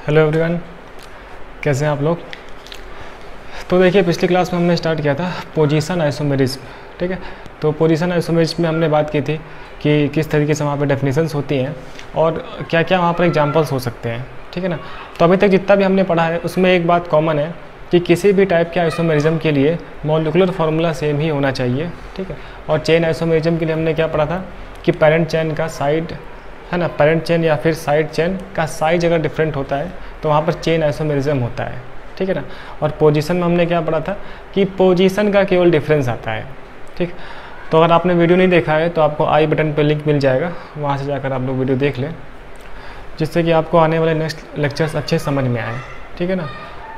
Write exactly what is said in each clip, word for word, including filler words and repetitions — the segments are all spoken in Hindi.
हेलो एवरीवन, कैसे हैं आप लोग। तो देखिए, पिछली क्लास में हमने स्टार्ट किया था पोजीशन आइसोमेरिज्म। ठीक है, तो पोजीशन आइसोमेरिज्म में हमने बात की थी कि किस तरीके से वहाँ पे डेफिनेशंस होती हैं और क्या क्या वहाँ पर एग्जांपल्स हो सकते हैं। ठीक है ना। तो अभी तक जितना भी हमने पढ़ा है उसमें एक बात कॉमन है कि किसी भी टाइप के आइसोमेरिज्म के लिए मॉलिक्यूलर फार्मूला सेम ही होना चाहिए। ठीक है, और चेन आइसोमेरिज्म के लिए हमने क्या पढ़ा था कि पेरेंट चेन का साइड है ना, पेरेंट चेन या फिर साइड चेन का साइज अगर डिफरेंट होता है तो वहाँ पर चेन आइसोमेरिज्म होता है। ठीक है ना। और पोजीशन में हमने क्या पढ़ा था कि पोजीशन का केवल डिफरेंस आता है। ठीक, तो अगर आपने वीडियो नहीं देखा है तो आपको आई बटन पर लिंक मिल जाएगा, वहाँ से जाकर आप लोग वीडियो देख लें, जिससे कि आपको आने वाले नेक्स्ट लेक्चर्स अच्छे समझ में आए। ठीक है ना।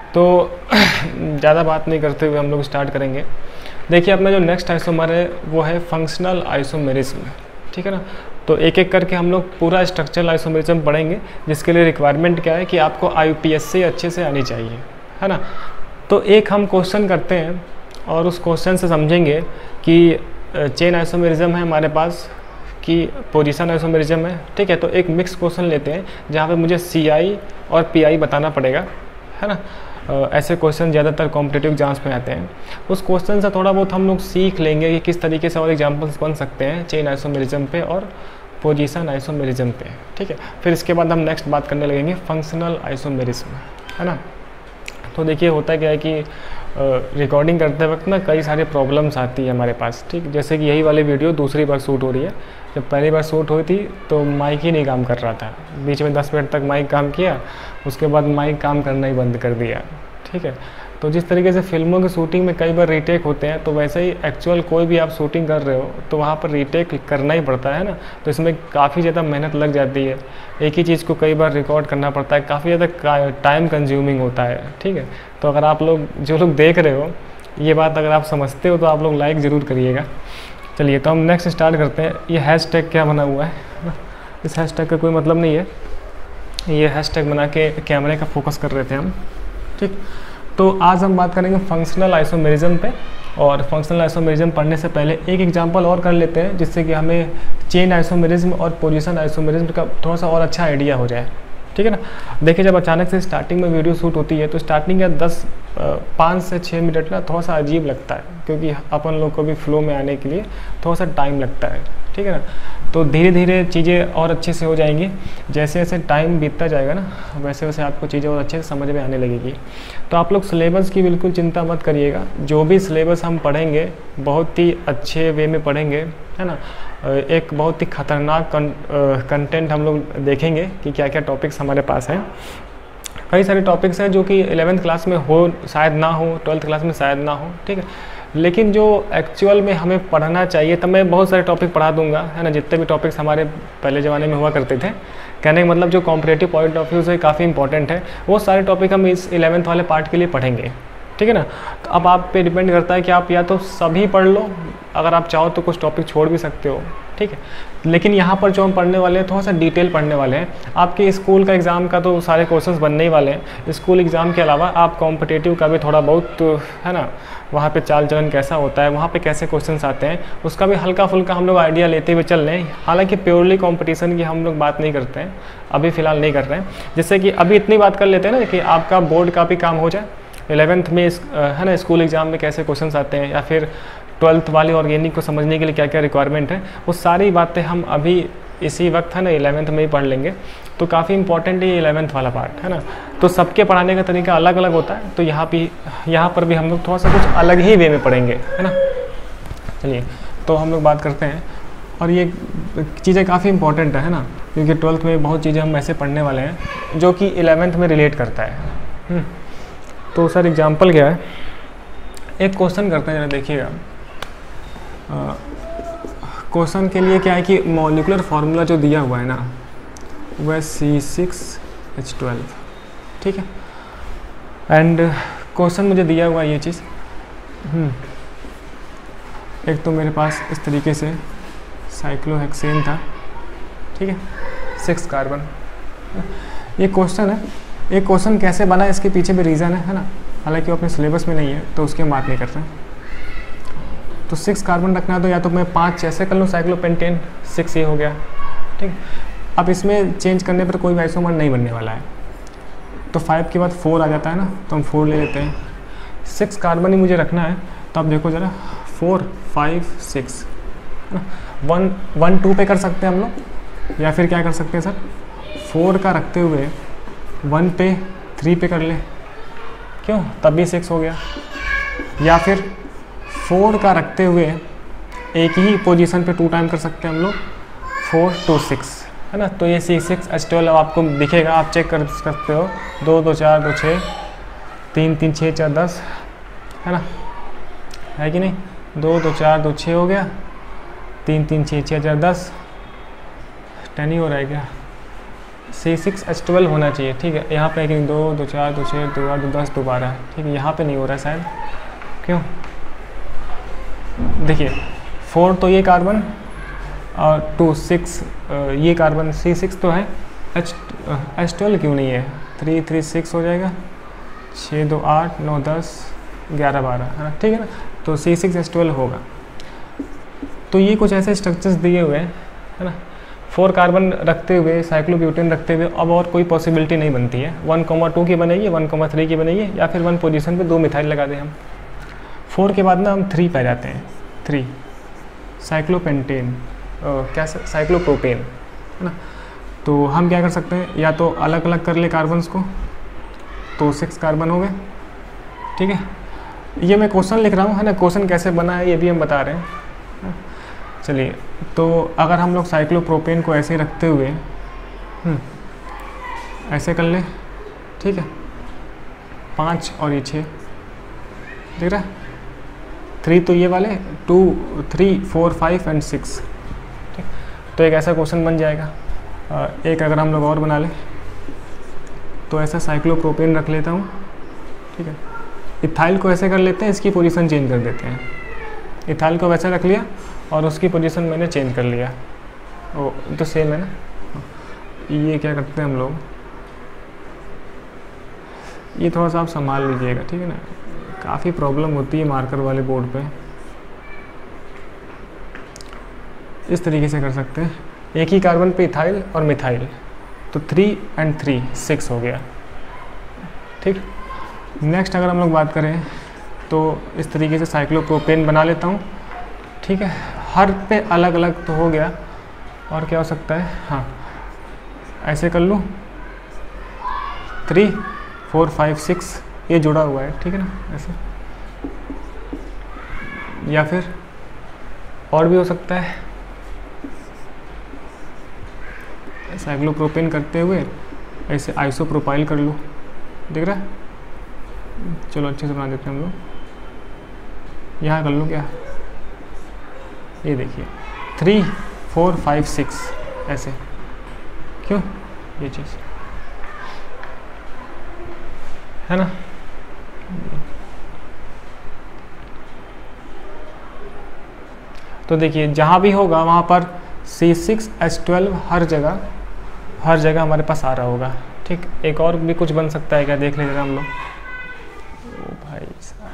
तो ज़्यादा बात नहीं करते हुए हम लोग स्टार्ट करेंगे। देखिए, अपना जो नेक्स्ट आइसोमर है वो है फंक्शनल आइसोमेरिज्म। ठीक है ना। तो एक एक करके हम लोग पूरा स्ट्रक्चरल आइसोमेरिज्म पढ़ेंगे, जिसके लिए रिक्वायरमेंट क्या है कि आपको आईयूपीएससी अच्छे से आनी चाहिए, है ना। तो एक हम क्वेश्चन करते हैं और उस क्वेश्चन से समझेंगे कि चेन आइसोमेरिज्म है हमारे पास कि पोजीशन आइसोमेरिज्म है। ठीक है, तो एक मिक्स क्वेश्चन लेते हैं जहाँ पे मुझे सी आई और पी आई बताना पड़ेगा, है ना। ऐसे क्वेश्चन ज़्यादातर कॉम्पिटिटिव एग्जाम्स में आते हैं। उस क्वेश्चन से थोड़ा बहुत हम लोग सीख लेंगे कि किस तरीके से और एग्जाम्पल्स बन सकते हैं चेन आइसोमेरिज्म पे और पोजीशन आइसोमेरिज्म पे। ठीक है, फिर इसके बाद हम नेक्स्ट बात करने लगेंगे फंक्शनल आइसोमेरिज्म, है ना। तो देखिए, होता क्या है कि रिकॉर्डिंग करते वक्त ना कई सारे प्रॉब्लम्स आती है हमारे पास। ठीक, जैसे कि यही वाली वीडियो दूसरी बार शूट हो रही है। जब पहली बार शूट हुई थी तो माइक ही नहीं काम कर रहा था, बीच में दस मिनट तक माइक काम किया, उसके बाद माइक काम करना ही बंद कर दिया। ठीक है, तो जिस तरीके से फिल्मों की शूटिंग में कई बार रीटेक होते हैं, तो वैसे ही एक्चुअल कोई भी आप शूटिंग कर रहे हो तो वहाँ पर रीटेक करना ही पड़ता है ना। तो इसमें काफ़ी ज़्यादा मेहनत लग जाती है, एक ही चीज़ को कई बार रिकॉर्ड करना पड़ता है, काफ़ी ज़्यादा टाइम कंज्यूमिंग होता है। ठीक है, तो अगर आप लोग जो लोग देख रहे हो ये बात अगर आप समझते हो तो आप लोग लाइक ज़रूर करिएगा। चलिए, तो हम नेक्स्ट स्टार्ट करते हैं। ये हैश टैग क्या बना हुआ है, इस हैश टैग का कोई मतलब नहीं है, ये हैश टैग बना के कैमरे का फोकस कर रहे थे हम। ठीक, तो आज हम बात करेंगे फंक्शनल आइसोमेरिज्म पे। और फंक्शनल आइसोमेरिज्म पढ़ने से पहले एक एग्जांपल और कर लेते हैं, जिससे कि हमें चेन आइसोमेरिज्म और पोजीशन आइसोमेरिज्म का थोड़ा सा और अच्छा आइडिया हो जाए। ठीक है ना। देखिए, जब अचानक से स्टार्टिंग में वीडियो शूट होती है तो स्टार्टिंग का दस पाँच से छः मिनट ना थोड़ा सा अजीब लगता है, क्योंकि अपन लोग को भी फ्लो में आने के लिए थोड़ा सा टाइम लगता है। ठीक है ना। तो धीरे धीरे चीज़ें और अच्छे से हो जाएंगी, जैसे जैसे टाइम बीतता जाएगा ना वैसे वैसे आपको चीज़ें और अच्छे से समझ में आने लगेगी। तो आप लोग सिलेबस की बिल्कुल चिंता मत करिएगा, जो भी सिलेबस हम पढ़ेंगे बहुत ही अच्छे वे में पढ़ेंगे, है ना। एक बहुत ही ख़तरनाक कंटेंट हम लोग देखेंगे कि क्या क्या टॉपिक्स हमारे पास हैं। कई सारे टॉपिक्स हैं जो कि इलेवेंथ क्लास में हो शायद ना हो, ट्वेल्थ क्लास में शायद ना हो। ठीक है, लेकिन जो एक्चुअल में हमें पढ़ना चाहिए, तब मैं बहुत सारे टॉपिक पढ़ा दूंगा, है ना। जितने भी टॉपिक्स हमारे पहले ज़माने में हुआ करते थे, कहने का मतलब जो कॉम्पिटिटिव पॉइंट ऑफ व्यू से काफ़ी इंपॉर्टेंट है, वो सारे टॉपिक हम इस इलेवेंथ वाले पार्ट के लिए पढ़ेंगे। ठीक है ना। तो अब आप पे डिपेंड करता है कि आप या तो सभी पढ़ लो, अगर आप चाहो तो कुछ टॉपिक छोड़ भी सकते हो। ठीक है, लेकिन यहाँ पर जो हम पढ़ने वाले हैं थोड़ा सा डिटेल पढ़ने वाले हैं। आपके स्कूल का एग्ज़ाम का तो सारे क्वेश्चंस बनने ही वाले हैं। स्कूल एग्ज़ाम के अलावा आप कॉम्पिटिटिव का भी थोड़ा बहुत, है ना, वहाँ पे चाल चलन कैसा होता है, वहाँ पे कैसे क्वेश्चंस आते हैं, उसका भी हल्का फुल्का हम लोग आइडिया लेते हुए चल रहे हैं। हालांकि प्योरली कंपटीशन की हम लोग बात नहीं करते हैं, अभी फ़िलहाल नहीं कर रहे हैं। जिससे कि अभी इतनी बात कर लेते हैं ना कि आपका बोर्ड का भी काम हो जाए, इलेवेंथ में इस, है ना, स्कूल एग्ज़ाम में कैसे क्वेश्चंस आते हैं, या फिर ट्वेल्थ वाली ऑर्गेनिक को समझने के लिए क्या क्या रिक्वायरमेंट है, वो सारी बातें हम अभी इसी वक्त, है ना, इलेवेंथ में ही पढ़ लेंगे। तो काफ़ी इंपॉर्टेंट है ये इलेवेंथ वाला पार्ट, है ना। तो सबके पढ़ाने का तरीका अलग अलग होता है, तो यहाँ भी यहाँ पर भी हम लोग थोड़ा सा कुछ अलग ही वे में पढ़ेंगे, है ना। चलिए, तो हम लोग बात करते हैं, और ये चीज़ें काफ़ी इंपॉर्टेंट है ना, क्योंकि ट्वेल्थ में बहुत चीज़ें हम ऐसे पढ़ने वाले हैं जो कि इलेवेंथ में रिलेट करता है। तो सर एग्जाम्पल क्या है, एक क्वेश्चन करते हैं, जरा देखिएगा। क्वेश्चन के लिए क्या है कि मॉलिक्यूलर फार्मूला जो दिया हुआ है ना वह सी सिक्स एच ट्वेल्व। ठीक है, एंड क्वेश्चन मुझे दिया हुआ है ये चीज़। एक तो मेरे पास इस तरीके से साइक्लोहेक्सेन था, ठीक है, सिक्स कार्बन। ये क्वेश्चन है, ये क्वेश्चन कैसे बना इसके पीछे भी रीज़न है, है ना। हालांकि वो अपने सिलेबस में नहीं है तो उसकी हम बात नहीं करते हैं। तो सिक्स कार्बन रखना है तो या तो मैं पाँच ऐसे कर लूँ, साइक्लोपेंटेन सिक्स ये हो गया। ठीक, अब इसमें चेंज करने पर कोई आइसोमर नहीं बनने वाला है। तो फाइव के बाद फोर आ जाता है ना, तो हम फोर ले लेते हैं। सिक्स कार्बन ही मुझे रखना है, तो अब देखो ज़रा, फोर फाइव सिक्स है ना। वन वन टू पे कर सकते हैं हम लोग, या फिर क्या कर सकते हैं सर, फोर का रखते हुए वन पे थ्री पे कर ले, क्यों, तब भी सिक्स हो गया। या फिर फोर का रखते हुए एक ही पोजीशन पे टू टाइम कर सकते हैं हम लोग, फोर टू सिक्स है ना। तो ये सी सिक्स एच ट्वेल्व आपको दिखेगा, आप चेक कर सकते हो। दो दो चार दो छः, तीन तीन छः चार दस है ना, है कि नहीं। दो दो चार दो छः हो गया, तीन तीन छः छः चार दस, टेन ही हो रहा है क्या, सी सिक्स एच ट्वेल्व होना चाहिए। ठीक है, यहाँ पे कि दो दो चार दो छः दो आठ दो दस दो बारह, ठीक है, यहाँ पे नहीं हो रहा है शायद, क्यों, देखिए फोर तो ये कार्बन और टू सिक्स ये कार्बन, सी सिक्स तो है, एच एच ट्वेल्व क्यों नहीं है, थ्री थ्री सिक्स हो जाएगा, छः दो आठ नौ दस ग्यारह बारह है ना, ठीक है ना। तो सी सिक्स एच ट्वेल्व होगा। तो ये कुछ ऐसे स्ट्रक्चर्स दिए हुए हैं है ना, फोर कार्बन रखते हुए, साइक्लोब्यूटेन रखते हुए, अब और कोई पॉसिबिलिटी नहीं बनती है। वन कॉमा टू की बनाइए, वन कॉमा थ्री की बनाइए, या फिर वन पोजीशन पे दो मिथाइल लगा दें हम। फोर के बाद ना हम थ्री पे जाते हैं, थ्री साइक्लोपेंटेन, क्या साइक्लोप्रोपेन है ना। तो हम क्या कर सकते हैं, या तो अलग अलग कर ले कार्बन्स को, तो सिक्स कार्बन हो गए, ठीक है। ये मैं क्वेश्चन लिख रहा हूँ है ना, क्वेश्चन कैसे बना है ये भी हम बता रहे हैं। चलिए, तो अगर हम लोग साइक्लोप्रोपेन को ऐसे रखते हुए ऐसे कर ले, ठीक है, पाँच और ये छः, देख रहा है, थ्री तो ये वाले, two three four five and six, ठीक। तो एक ऐसा क्वेश्चन बन जाएगा। एक अगर हम लोग और बना लें, तो ऐसा साइक्लोप्रोपेन रख लेता हूँ, ठीक है। इथाइल को ऐसे कर लेते हैं, इसकी पोजीशन चेंज कर देते हैं। इथाइल को वैसे रख लिया और उसकी पोजीशन मैंने चेंज कर लिया, ओ तो सेम है ना। ये क्या करते हैं हम लोग, ये थोड़ा सा आप संभाल लीजिएगा, ठीक है ना, काफ़ी प्रॉब्लम होती है मार्कर वाले बोर्ड पे। इस तरीके से कर सकते हैं, एक ही कार्बन पे इथाइल और मिथाइल, तो थ्री एंड थ्री सिक्स हो गया, ठीक। नेक्स्ट अगर हम लोग बात करें, तो इस तरीके से साइक्लोप्रोपेन बना लेता हूँ, ठीक है। हर पे अलग अलग तो हो गया, और क्या हो सकता है, हाँ ऐसे कर लूँ, थ्री फोर फाइव सिक्स ये जुड़ा हुआ है, ठीक है ना, ऐसे। या फिर और भी हो सकता है, साइक्लोप्रोपेन करते हुए ऐसे आइसोप्रोपाइल कर लूँ, दिख रहा है। चलो अच्छे से बना देते हैं हम लोग, यहाँ कर लूँ क्या, ये देखिए, थ्री फोर फाइव सिक्स ऐसे, क्यों, ये चीज़ है ना। तो देखिए जहाँ भी होगा वहाँ पर सी सिक्स एच ट्वेल्व हर जगह हर जगह हमारे पास आ रहा होगा, ठीक। एक और भी कुछ बन सकता है क्या, देख लीजिएगा हम लोग। ओ भाई साहब,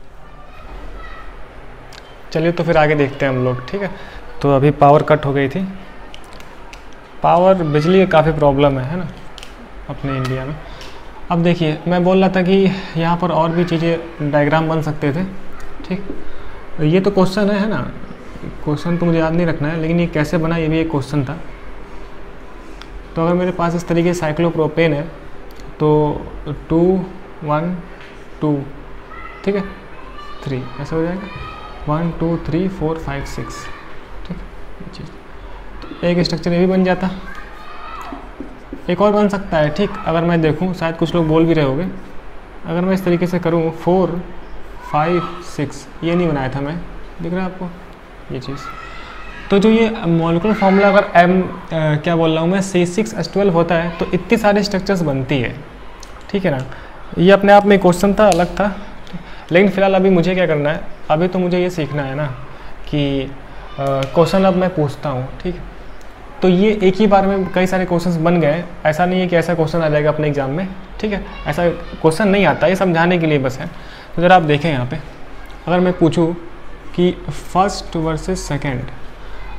चलिए तो फिर आगे देखते हैं हम लोग, ठीक है। तो अभी पावर कट हो गई थी, पावर बिजली की काफ़ी प्रॉब्लम है है ना अपने इंडिया में। अब देखिए मैं बोल रहा था कि यहाँ पर और भी चीज़ें डायग्राम बन सकते थे, ठीक। ये तो क्वेश्चन है है ना, क्वेश्चन तो मुझे याद नहीं रखना है, लेकिन ये कैसे बना ये भी एक क्वेश्चन था। तो अगर मेरे पास इस तरीके से साइक्लोप्रोपेन है, तो टू वन टू, ठीक है, थ्री ऐसा हो जाएगा, one two three four five six, ठीक। ये चीज़ तो एक स्ट्रक्चर ये भी बन जाता। एक और बन सकता है, ठीक। अगर मैं देखूं, शायद कुछ लोग बोल भी रहे होंगे, अगर मैं इस तरीके से करूं, फोर फाइव सिक्स, ये नहीं बनाया था मैं, दिख रहा है आपको ये चीज़। तो जो ये मॉलिक्यूलर फार्मूला अगर एम क्या बोल रहा हूँ मैं, सी सिक्स एच ट्वेल्व होता है, तो इतनी सारे स्ट्रक्चर्स बनती है, ठीक है ना। ये अपने आप में क्वेश्चन था, अलग था, लेकिन फ़िलहाल अभी मुझे क्या करना है, अभी तो मुझे ये सीखना है ना कि क्वेश्चन अब मैं पूछता हूँ, ठीक है। तो ये एक ही बार में कई सारे क्वेश्चंस बन गए, ऐसा नहीं है कि ऐसा क्वेश्चन आ जाएगा अपने एग्जाम में, ठीक है। ऐसा क्वेश्चन नहीं आता, ये समझाने के लिए बस है। तो ज़रा आप देखें यहाँ पे, अगर मैं पूछूँ कि फर्स्ट वर्सेस सेकंड,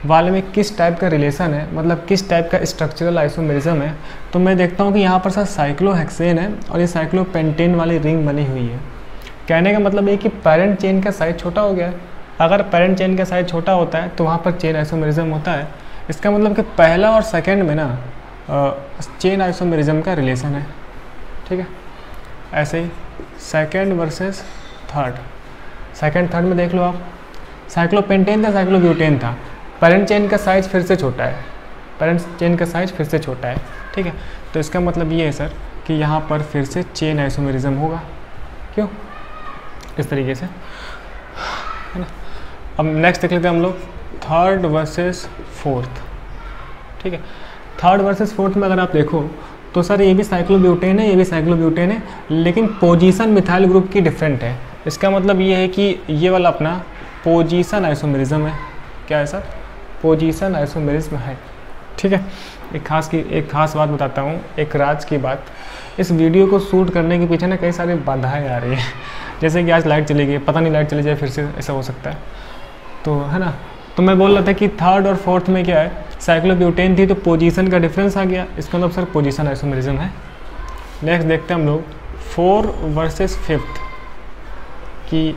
वाले में किस टाइप का रिलेशन है, मतलब किस टाइप का स्ट्रक्चरल आइसोमेरिज्म है, तो मैं देखता हूँ कि यहाँ पर सर साइक्लोहेक्सेन है और ये साइक्लोपेंटेन वाली रिंग बनी हुई है। कहने का मतलब ये कि पेरेंट चेन का साइज छोटा हो गया है। अगर पेरेंट चेन का साइज छोटा होता है तो वहाँ पर चेन आइसोमेरिज्म होता है। इसका मतलब कि पहला और सेकेंड में ना चेन आइसोमेरिज्म का रिलेशन है, ठीक है। ऐसे ही second versus third, second third में देख लो आप, साइक्लोपेंटेन था साइक्लोब्यूटेन था, पेरेंट चेन का साइज फिर से छोटा है, पेरेंट चेन का साइज फिर से छोटा है, ठीक है। तो इसका मतलब ये है सर कि यहाँ पर फिर से चेन आइसोमेरिज्म होगा। क्यों? इस तरीके से, है ना। अब नेक्स्ट देख लेते हैं हम लोग थर्ड वर्सेस फोर्थ, ठीक है। थर्ड वर्सेस फोर्थ में अगर आप देखो तो सर ये भी साइक्लोब्यूटेन है, ये भी साइक्लोब्यूटेन है, लेकिन पोजीशन मिथाइल ग्रुप की डिफरेंट है। इसका मतलब ये है कि ये वाला अपना पोजीशन आइसोमेरिज्म है। क्या है सर? पोजीशन आइसोमेरिज्म है, ठीक है। एक खास की एक खास बात बताता हूँ, एक राज की बात। इस वीडियो को शूट करने के पीछे ना कई सारी बाधाएं आ रही हैं, जैसे कि आज लाइट चली गई, पता नहीं लाइट चली जाए फिर से, ऐसा हो सकता है, तो है ना। तो मैं बोल रहा था कि थर्ड और फोर्थ में क्या है, साइक्लोब्यूटेन थी तो पोजीशन का डिफरेंस आ गया, इसका मतलब सर पोजीशन आइसोमेरिज्म है। नेक्स्ट देखते हैं हम लोग फोर वर्सेस फिफ्थ की,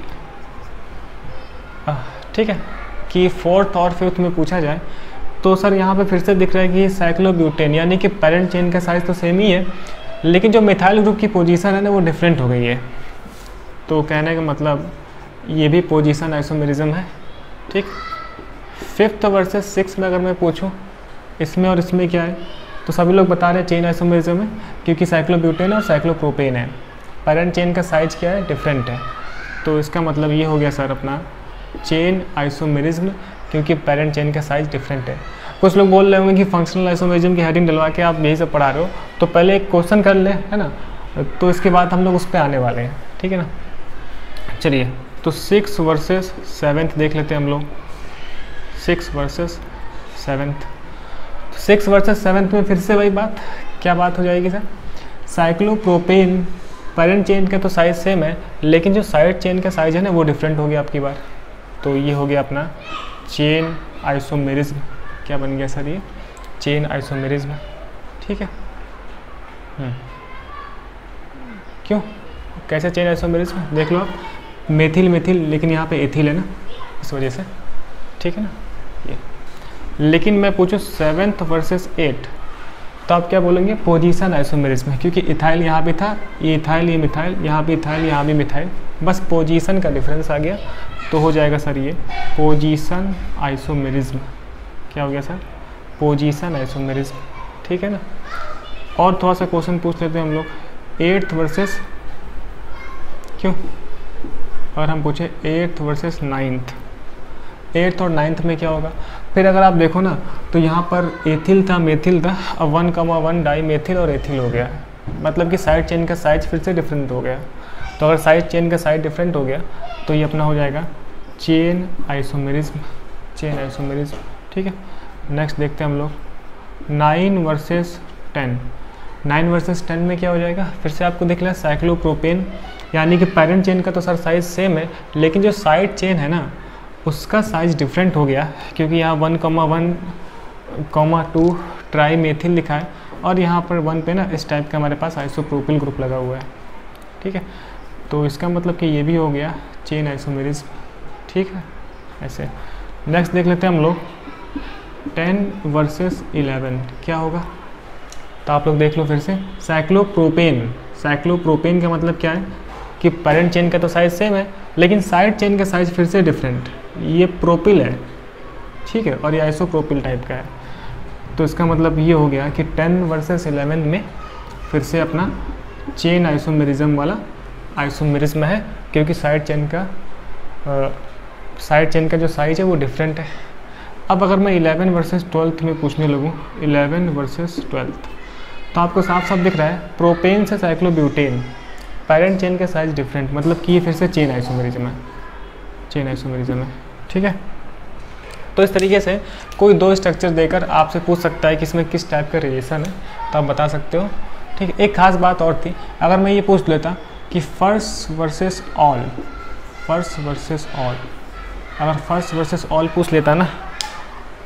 ठीक है, कि फोर्थ और फिफ्थ में पूछा जाए तो सर यहाँ पे फिर से दिख रहा है कि साइक्लोब्यूटेन यानी कि पेरेंट चेन का साइज तो सेम ही है, लेकिन जो मिथाइल ग्रुप की पोजीशन है ना वो डिफरेंट हो गई है। तो कहने का मतलब ये भी पोजीशन आइसोमेरिज्म है, ठीक। फिफ्थ वर्सेस सिक्स में अगर मैं पूछूं इसमें और इसमें क्या है, तो सभी लोग बता रहे हैं चेन आइसोमेरिज्म है, क्योंकि साइक्लोब्यूटेन और साइक्लोप्रोपेन है, पेरेंट चेन का साइज क्या है, डिफरेंट है। तो इसका मतलब ये हो गया सर अपना चेन आइसोमेरिज्म, क्योंकि पेरेंट चेन का साइज डिफरेंट है। कुछ लोग बोल रहे होंगे कि फंक्शनल आइसोमेरिज्म की हेडिंग डलवा के आप यही सब पढ़ा रहे हो, तो पहले एक क्वेश्चन कर ले, है ना, तो इसके बाद हम लोग उस पर आने वाले हैं, ठीक है ना। चलिए तो सिक्स वर्सेस सेवेंथ देख लेते हैं हम लोग, six versus seventh. Six versus seventh में फिर से वही बात, क्या बात हो जाएगी सर, साइक्लोप्रोपेन पेरेंट चेन का तो साइज सेम है, लेकिन जो साइड चेन का साइज है ना वो डिफरेंट हो गया आपकी बार। तो ये हो गया अपना चेन आइसोमेरिज्म। क्या बन गया सर? ये चेन आइसोमेरिज्म, ठीक है। क्यों? कैसे चेन आइसोमेरिज्म? देख लो आप, मेथिल मेथिल, लेकिन यहाँ पे एथिल है ना, इस वजह से, ठीक है ना ये। लेकिन मैं पूछूँ सेवेंथ वर्सेस एट, तो आप क्या बोलेंगे? पोजीशन आइसोमेरिज्म है, क्योंकि इथाइल यहाँ भी था, ये इथाइल ये मिथाइल, यहाँ भी इथाइल यहाँ भी मिथाइल, बस पोजीशन का डिफरेंस आ गया, तो हो जाएगा सर ये पोजीशन आइसोमेरिज्म। क्या हो गया सर? पोजीशन आइसोमेरिज्म, ठीक है ना। और थोड़ा सा क्वेश्चन पूछ लेते हैं हम लोग, एट्थ वर्सेस, क्यों, और हम पूछे एट्थ वर्सेस नाइन्थ, एट्थ और नाइन्थ में क्या होगा? फिर अगर आप देखो ना तो यहाँ पर एथिल था मेथिल था, अब one comma one di methyl और एथिल हो गया, मतलब कि साइड चेन का साइज फिर से डिफरेंट हो गया। तो अगर साइड चेन का साइज डिफरेंट हो गया तो ये अपना हो जाएगा चेन आइसोमेरिज्म, चेन आइसोमेरिज्म, ठीक है। नेक्स्ट देखते हैं हम लोग nine versus ten. Nine versus ten में क्या हो जाएगा? फिर से आपको दिख रहा है साइक्लोप्रोपेन, यानी कि पेरेंट चेन का तो सर साइज सेम है, लेकिन जो साइड चेन है ना उसका साइज डिफरेंट हो गया, क्योंकि यहाँ one comma one comma two tri methyl लिखा है, और यहाँ पर वन पे ना इस टाइप का हमारे पास आइसोप्रोपिल ग्रुप लगा हुआ है, ठीक है। तो इसका मतलब कि ये भी हो गया चेन आइसोमेरिज्म, ठीक है। ऐसे नेक्स्ट देख लेते हैं हम लोग टेन वर्सेस इलेवन, क्या होगा? तो आप लोग देख लो फिर से, साइक्लोप्रोपेन, साइक्लोप्रोपेन का मतलब क्या है कि पेरेंट चेन का तो साइज सेम है, लेकिन साइड चेन का साइज फिर से डिफरेंट, ये प्रोपिल है, ठीक है, और ये आइसोप्रोपिल टाइप का है। तो इसका मतलब ये हो गया कि टेन वर्सेस इलेवन में फिर से अपना चेन आइसोमेरिज्म वाला आइसोमेरिज्म है, क्योंकि साइड चेन का साइड चेन का जो साइज है वो डिफरेंट है। अब अगर मैं इलेवन वर्सेस ट्वेल्थ में पूछने लगूँ, इलेवन वर्सेस ट्वेल्थ, तो आपको साफ साफ दिख रहा है प्रोपेन से साइक्लोब्यूटेन पेरेंट चेन का साइज डिफरेंट, मतलब कि ये फिर से चेन आइसोमेरिज्म है, चेन आइसोमेरिज्म है, ठीक है। तो इस तरीके से कोई दो स्ट्रक्चर देकर आपसे पूछ सकता है कि इसमें किस टाइप का रिलेशन है, तो आप बता सकते हो, ठीक है। एक खास बात और थी, अगर मैं ये पूछ लेता कि first versus all, first versus all, अगर फर्स्ट वर्सेस ऑल पूछ लेता ना,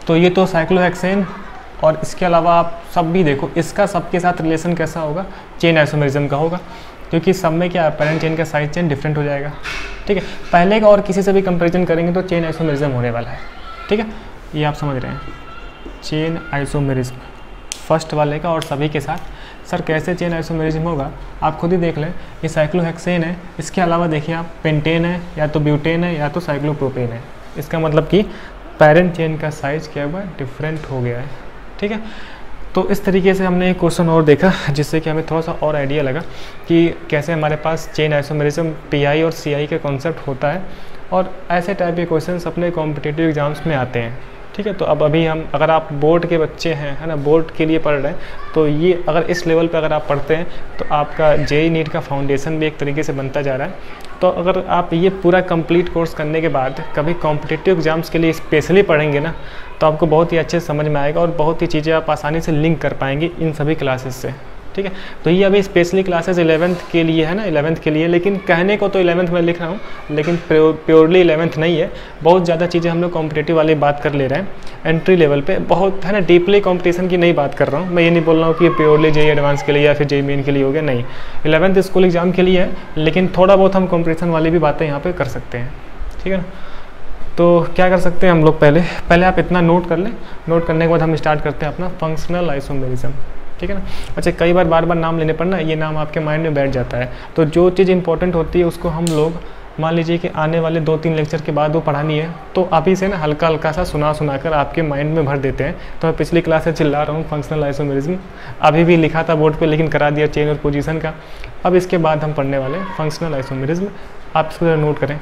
तो ये तो साइक्लोहेक्सेन, और इसके अलावा आप सब भी देखो, इसका सबके साथ रिलेशन कैसा होगा, चेन आइसोमेरिज्म का होगा, क्योंकि सब में क्या है, पेरेंट चेन का साइड चेन डिफरेंट हो जाएगा। ठीक है, पहले का और किसी से भी कंपैरिजन करेंगे तो चेन आइसोमेरिज्म होने वाला है। ठीक है, ये आप समझ रहे हैं, चेन आइसोमेरिज्म फर्स्ट वाले का और सभी के साथ। सर कैसे चेन आइसोमेरिज्म होगा, आप खुद ही देख लें, ये साइक्लोहेक्सेन है, इसके अलावा देखिए आप पेंटेन है, या तो ब्यूटेन है, या तो साइक्लोप्रोपेन है। इसका मतलब कि पेरेंट चेन का साइज क्या हुआ, डिफरेंट हो गया है। ठीक है, तो इस तरीके से हमने एक क्वेश्चन और देखा, जिससे कि हमें थोड़ा सा और आइडिया लगा कि कैसे हमारे पास चेन आइसोमेरिज्म पीआई और सीआई का कॉन्सेप्ट होता है, और ऐसे टाइप के क्वेश्चंस अपने कॉम्पिटिटिव एग्जाम्स में आते हैं। ठीक है, तो अब अभी हम, अगर आप बोर्ड के बच्चे हैं, है ना, बोर्ड के लिए पढ़ रहे हैं, तो ये अगर इस लेवल पे अगर आप पढ़ते हैं तो आपका जेईई नीट का फाउंडेशन भी एक तरीके से बनता जा रहा है। तो अगर आप ये पूरा कंप्लीट कोर्स करने के बाद कभी कॉम्पिटिटिव एग्जाम्स के लिए स्पेशली पढ़ेंगे ना, तो आपको बहुत ही अच्छे समझ में आएगा और बहुत ही चीज़ें आप आसानी से लिंक कर पाएंगे इन सभी क्लासेस से। ठीक है, तो ये अभी स्पेशली क्लासेस इलेवेंथ के लिए है ना, इलेवेंथ के लिए, लेकिन कहने को तो इलेवेंथ में लिख रहा हूँ, लेकिन प्योरली इलेवेंथ नहीं है। बहुत ज़्यादा चीज़ें हम लोग कॉम्पिटिटिव वाली बात कर ले रहे हैं एंट्री लेवल पे, बहुत है ना, डीपली कॉम्पिटिशन की नहीं बात कर रहा हूँ मैं। ये नहीं बोल रहा हूँ कि प्योरली जेईई एडवांस के लिए या फिर जेईई मेन के लिए हो गया, नहीं, इलेवेंथ स्कूल एग्जाम के लिए है, लेकिन थोड़ा बहुत हम कॉम्पिटिशन वाली भी बातें यहाँ पर कर सकते हैं। ठीक है ना, तो क्या कर सकते हैं हम लोग, पहले पहले आप इतना नोट कर लें। नोट करने के बाद हम स्टार्ट करते हैं अपना फंक्शनल आइसोमेरिज्म। ठीक है ना, अच्छा कई बार बार बार नाम लेने पर ना ये नाम आपके माइंड में बैठ जाता है, तो जो चीज़ इंपॉर्टेंट होती है उसको हम लोग, मान लीजिए कि आने वाले दो तीन लेक्चर के बाद वो पढ़ानी है, तो अभी से ना हल्का हल्का सा सुना सुना कर आपके माइंड में भर देते हैं। तो मैं पिछली क्लास से चिल्ला रहा हूँ फंक्शनल आइसोमेरिज्म, अभी भी लिखा था बोर्ड पे लेकिन करा दिया चेन और पोजीशन का। अब इसके बाद हम पढ़ने वाले फंक्शनल आइसोमेरिज्म, आप इसको नोट करें।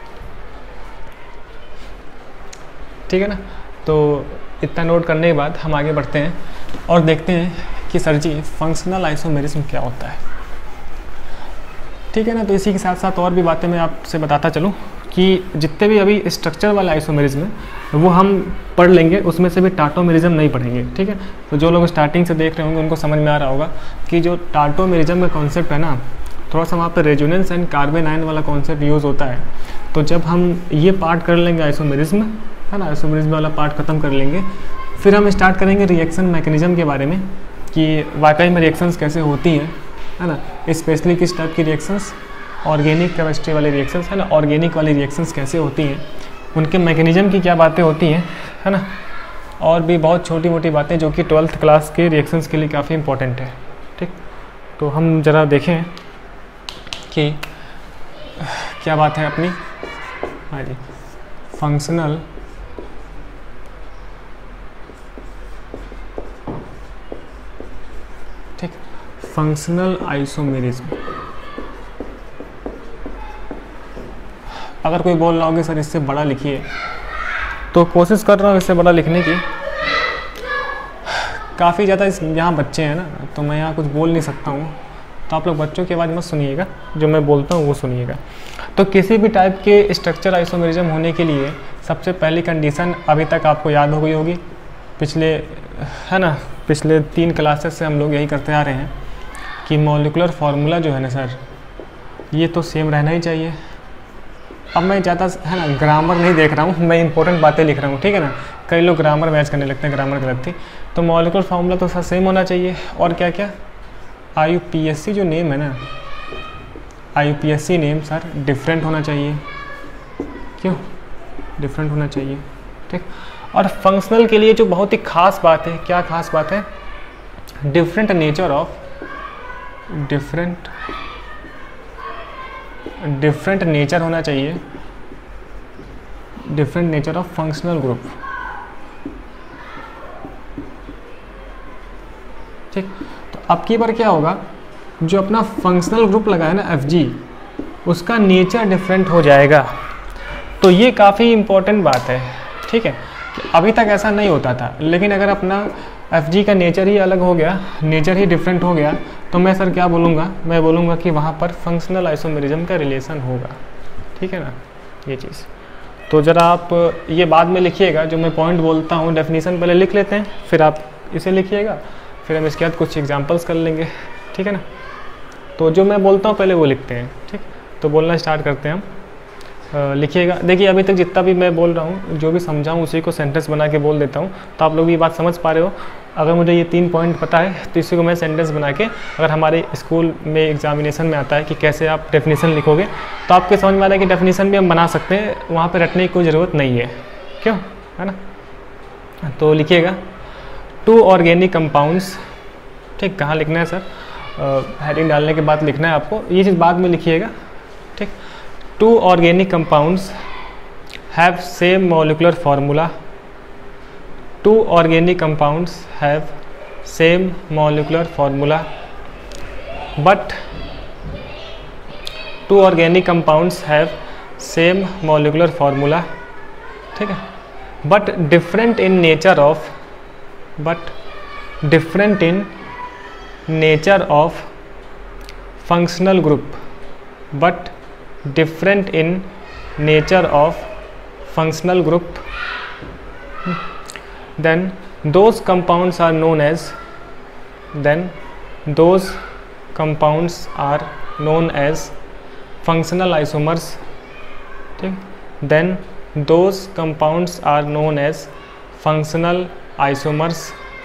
ठीक है ना, तो इतना नोट करने के बाद हम आगे बढ़ते हैं और देखते हैं कि सर जी फंक्शनल आइसोमेरिज्म क्या होता है। ठीक है ना, तो इसी के साथ साथ और भी बातें मैं आपसे बताता चलूँ कि जितने भी अभी स्ट्रक्चर वाला आइसोमेरिज्म है वो हम पढ़ लेंगे, उसमें से भी टाटोमेरिज्म नहीं पढ़ेंगे। ठीक है, तो जो लोग स्टार्टिंग से देख रहे होंगे उनको समझ में आ रहा होगा कि जो टाटोमेरिज्म का कॉन्सेप्ट है ना, थोड़ा सा वहाँ पर रेजोनेंस एंड कार्बन आयन वाला कॉन्सेप्ट यूज़ होता है। तो जब हम ये पार्ट कर लेंगे आइसोमेरिज्म, है ना, आइसोमेरिज्म वाला पार्ट ख़त्म कर लेंगे, फिर हम स्टार्ट करेंगे रिएक्शन मैकेनिज्म के बारे में कि वाकई में रिएक्शंस कैसे होती हैं, है ना, स्पेशली किस टाइप की रिएक्शंस, ऑर्गेनिक केमिस्ट्री वाली रिएक्शंस, है ना, ऑर्गेनिक वाली रिएक्शंस कैसे होती हैं, उनके मैकेनिज्म की क्या बातें होती हैं, है ना, और भी बहुत छोटी मोटी बातें जो कि ट्वेल्थ क्लास के रिएक्शंस के लिए काफ़ी इंपॉर्टेंट है। ठीक, तो हम ज़रा देखें कि क्या बात है अपनी, हाँ जी, फंक्शनल ठीक फंक्शनल आइसोमेरिज्म। अगर कोई बोल रहा होगा सर इससे बड़ा लिखिए, तो कोशिश कर रहा हूँ इससे बड़ा लिखने की। काफ़ी ज़्यादा इस यहाँ बच्चे हैं ना, तो मैं यहाँ कुछ बोल नहीं सकता हूँ, तो आप लोग बच्चों की आवाज़ मत सुनिएगा, जो मैं बोलता हूँ वो सुनिएगा। तो किसी भी टाइप के स्ट्रक्चर आइसोमेरिज्म होने के लिए सबसे पहली कंडीशन अभी तक आपको याद हो गई होगी, पिछले, है ना, पिछले तीन क्लासेस से हम लोग यही करते आ रहे हैं कि मॉलिक्यूलर फार्मूला जो है ना सर, ये तो सेम रहना ही चाहिए। अब मैं ज़्यादा, है ना, ग्रामर नहीं देख रहा हूँ, मैं इंपॉर्टेंट बातें लिख रहा हूँ। ठीक है ना, कई लोग ग्रामर मैच करने लगते हैं, ग्रामर गलत थी। तो मॉलिक्यूलर फार्मूला तो सर सेम होना चाहिए। और क्या क्या, I U P S C जो नेम है ना, I U P S C name sir different होना चाहिए। क्यों डिफरेंट होना चाहिए? ठीक, और फंक्शनल के लिए जो बहुत ही खास बात है, क्या खास बात है, different nature of different different nature होना चाहिए, different nature of functional group. ठीक, तो अब की बार क्या होगा, जो अपना फंक्शनल ग्रुप लगा है ना एफ जी, उसका नेचर डिफरेंट हो जाएगा। तो ये काफ़ी इम्पोर्टेंट बात है। ठीक है, अभी तक ऐसा नहीं होता था, लेकिन अगर अपना एफ जी का नेचर ही अलग हो गया, नेचर ही डिफरेंट हो गया, तो मैं सर क्या बोलूँगा, मैं बोलूँगा कि वहाँ पर फंक्शनल आइसोमेरिज्म का रिलेशन होगा। ठीक है ना, ये चीज़ तो ज़रा आप ये बाद में लिखिएगा, जो मैं पॉइंट बोलता हूँ डेफिनेशन पहले लिख लेते हैं, फिर आप इसे लिखिएगा, फिर हम इसके बाद कुछ एग्जाम्पल्स कर लेंगे। ठीक है ना, तो जो मैं बोलता हूँ पहले वो लिखते हैं। ठीक, तो बोलना स्टार्ट करते हैं हम। लिखिएगा। देखिए अभी तक जितना भी मैं बोल रहा हूँ, जो भी समझाऊँ उसी को सेंटेंस बना के बोल देता हूँ, तो आप लोग ये बात समझ पा रहे हो। अगर मुझे ये तीन पॉइंट पता है तो इसी को मैं सेंटेंस बना के, अगर हमारे स्कूल में एग्जामिनेशन में आता है कि कैसे आप डेफिनेशन लिखोगे, तो आपके समझ में आ रहा है कि डेफिनेशन भी हम बना सकते हैं, वहाँ पर रटने की कोई ज़रूरत नहीं है, क्यों, है ना। तो लिखिएगा टू ऑर्गेनिक कंपाउंड्स, ठीक, कहाँ लिखना है सर, हेडिंग डालने के बाद लिखना है आपको, ये चीज़ बाद में लिखिएगा, ठीक। Two organic compounds have same molecular formula, two organic compounds have same molecular formula, but two organic compounds have same molecular formula, ठीक है, but different in nature of, but different in nature of functional group, but different in nature of functional group, then those compounds are known as, then those compounds are known as functional isomers, ठीक, then those compounds are known as functional isomers,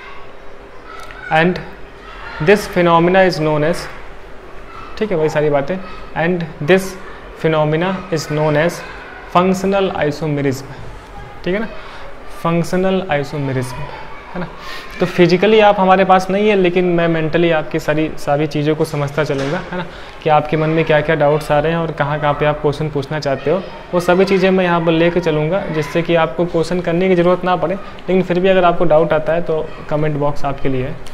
and this phenomena is known as, ठीक है, वही सारी बातें, and this phenomena is known as functional isomerism, ठीक है ना, फंक्शनल आइसोमेरिज्म, है ना। तो फिजिकली आप हमारे पास नहीं है, लेकिन मैं मेंटली आपकी सारी सारी चीज़ों को समझता चलूँगा, है ना, कि आपके मन में क्या क्या डाउट्स आ रहे हैं और कहाँ कहाँ पे आप क्वेश्चन पूछना चाहते हो, वो सभी चीज़ें मैं यहाँ पर लेकर चलूँगा, जिससे कि आपको क्वेश्चन करने की ज़रूरत ना पड़े, लेकिन फिर भी अगर आपको डाउट आता है तो कमेंट बॉक्स आपके लिए है।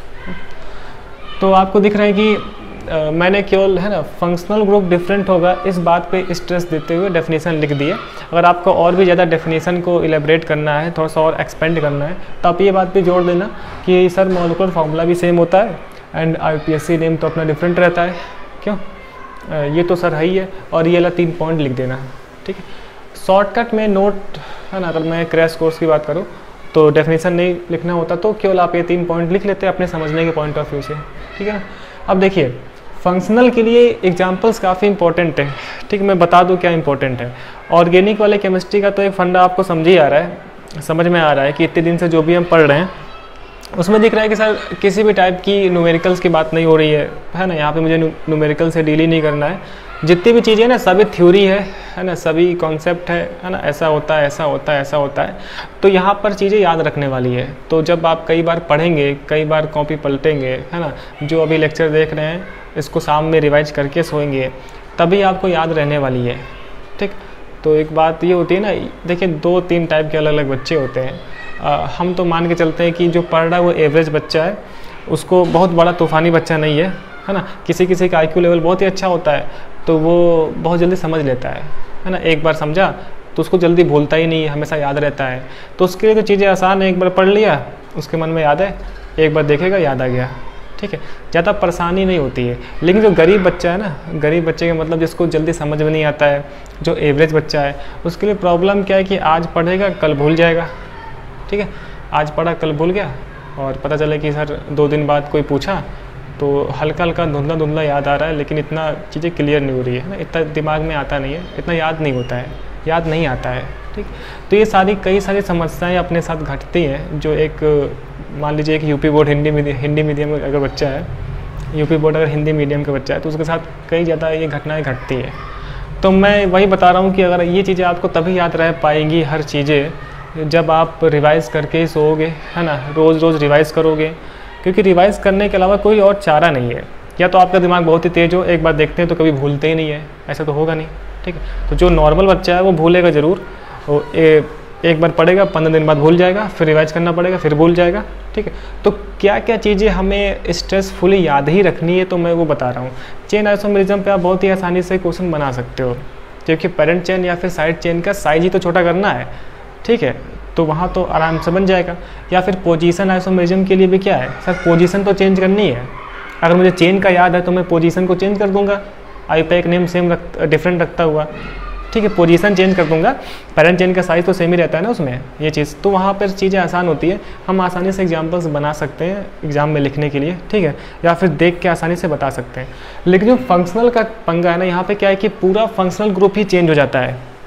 तो आपको दिख रहा है कि Uh, मैंने केवल, है ना, फंक्शनल ग्रुप डिफरेंट होगा इस बात पे स्ट्रेस देते हुए डेफिनेशन लिख दिए। अगर आपको और भी ज़्यादा डेफिनेशन को इलेबरेट करना है, थोड़ा सा और एक्सपेंड करना है, तो आप ये बात भी जोड़ देना कि सर मॉलिक्यूलर फार्मूला भी सेम होता है एंड आईपीएससी नेम तो अपना डिफरेंट रहता है, क्यों, uh, ये तो सर है ही है, और ये वाला तीन पॉइंट लिख देना, ठीक है। शॉर्टकट में नोट, है ना, अगर मैं क्रैश कोर्स की बात करूँ तो डेफिनेशन नहीं लिखना होता, तो केवल आप ये तीन पॉइंट लिख लेते अपने समझने के पॉइंट ऑफ व्यू से, ठीक है ना। अब देखिए फंक्शनल के लिए एग्जांपल्स काफ़ी इंपॉर्टेंट है, ठीक, मैं बता दूं क्या इंपॉर्टेंट है। ऑर्गेनिक वाले केमिस्ट्री का तो एक फंडा आपको समझ ही आ रहा है, समझ में आ रहा है कि इतने दिन से जो भी हम पढ़ रहे हैं उसमें दिख रहा है कि सर किसी भी टाइप की न्यूमेरिकल्स की बात नहीं हो रही है, है ना, यहाँ पे मुझे न्यूमेरिकल से डील ही नहीं करना है। जितनी भी चीज़ें ना सभी थ्योरी है, है ना, सभी कॉन्सेप्ट है, है ना, ऐसा होता है, ऐसा होता है, ऐसा होता है, तो यहाँ पर चीज़ें याद रखने वाली है। तो जब आप कई बार पढ़ेंगे, कई बार कॉपी पलटेंगे, है ना, जो अभी लेक्चर देख रहे हैं इसको शाम में रिवाइज करके सोएंगे, तभी आपको याद रहने वाली है, ठीक। तो एक बात ये होती है ना, देखिए दो तीन टाइप के अलग अलग बच्चे होते हैं। आ, हम तो मान के चलते हैं कि जो पढ़ रहा है वो एवरेज बच्चा है, उसको बहुत बड़ा तूफ़ानी बच्चा नहीं है, है ना। किसी किसी का आईक्यू लेवल बहुत ही अच्छा होता है तो वो बहुत जल्दी समझ लेता है, है ना, एक बार समझा तो उसको जल्दी भूलता ही नहीं है, हमेशा याद रहता है। तो उसके लिए तो चीज़ें आसान है, एक बार पढ़ लिया उसके मन में याद है, एक बार देखेगा याद आ गया, ठीक है, ज़्यादा परेशानी नहीं होती है। लेकिन जो गरीब बच्चा है ना, गरीब बच्चे का मतलब जिसको जल्दी समझ में नहीं आता है, जो एवरेज बच्चा है, उसके लिए प्रॉब्लम क्या है कि आज पढ़ेगा कल भूल जाएगा, ठीक है, आज पढ़ा कल भूल गया, और पता चले कि सर दो दिन बाद कोई पूछा तो हल्का हल्का धुंधला धुंधला याद आ रहा है, लेकिन इतना चीज़ें क्लियर नहीं हो रही है ना, इतना दिमाग में आता नहीं है, इतना याद नहीं होता है, याद नहीं आता है, ठीक। तो ये सारी कई सारी समस्याएं अपने साथ घटती हैं। जो एक मान लीजिए एक UP board Hindi medium Hindi medium अगर बच्चा है, यूपी बोर्ड अगर हिंदी मीडियम का बच्चा है, तो उसके साथ कई ज़्यादा ये घटनाएँ घटती हैं। तो मैं वही बता रहा हूँ कि अगर ये चीज़ें आपको तभी याद रह पाएंगी हर चीज़ें जब आप रिवाइज़ करके ही सोओगे, है ना, रोज़ रोज़ रिवाइज़ करोगे, क्योंकि रिवाइज़ करने के अलावा कोई और चारा नहीं है। या तो आपका दिमाग बहुत ही तेज़ हो, एक बार देखते हैं तो कभी भूलते ही नहीं है, ऐसा तो होगा नहीं, ठीक है। तो जो नॉर्मल बच्चा है वो भूलेगा ज़रूर, वो ए, एक बार पढ़ेगा, पंद्रह दिन बाद भूल जाएगा, फिर रिवाइज करना पड़ेगा, फिर भूल जाएगा, ठीक है। तो क्या क्या चीज़ें हमें स्ट्रेसफुली याद ही रखनी है, तो मैं वो बता रहा हूँ। चेन आइसोमेरिज्म पे आप बहुत ही आसानी से क्वेश्चन बना सकते हो, क्योंकि पेरेंट चेन या फिर साइड चेन का साइज ही तो छोटा करना है, ठीक है, तो वहाँ तो आराम से बन जाएगा। या फिर पोजीशन आइसोमेरिज्म के लिए भी क्या है, सर पोजीशन तो चेंज करनी है, अगर मुझे चेन का याद है तो मैं पोजीशन को चेंज कर दूंगा, आईपैक नेम सेम रख डिफरेंट रखता हुआ, ठीक है, पोजीशन चेंज कर दूंगा, पेरेंट चेन का साइज़ तो सेम ही रहता है ना उसमें, ये चीज़, तो वहाँ पर चीज़ें आसान होती है, हम आसानी से एग्जाम्पल्स बना सकते हैं एग्जाम में लिखने के लिए, ठीक है, या फिर देख के आसानी से बता सकते हैं। लेकिन जो फंक्शनल का पंगा है ना, यहाँ पे क्या है कि पूरा फंक्शनल ग्रुप ही चेंज हो जाता है,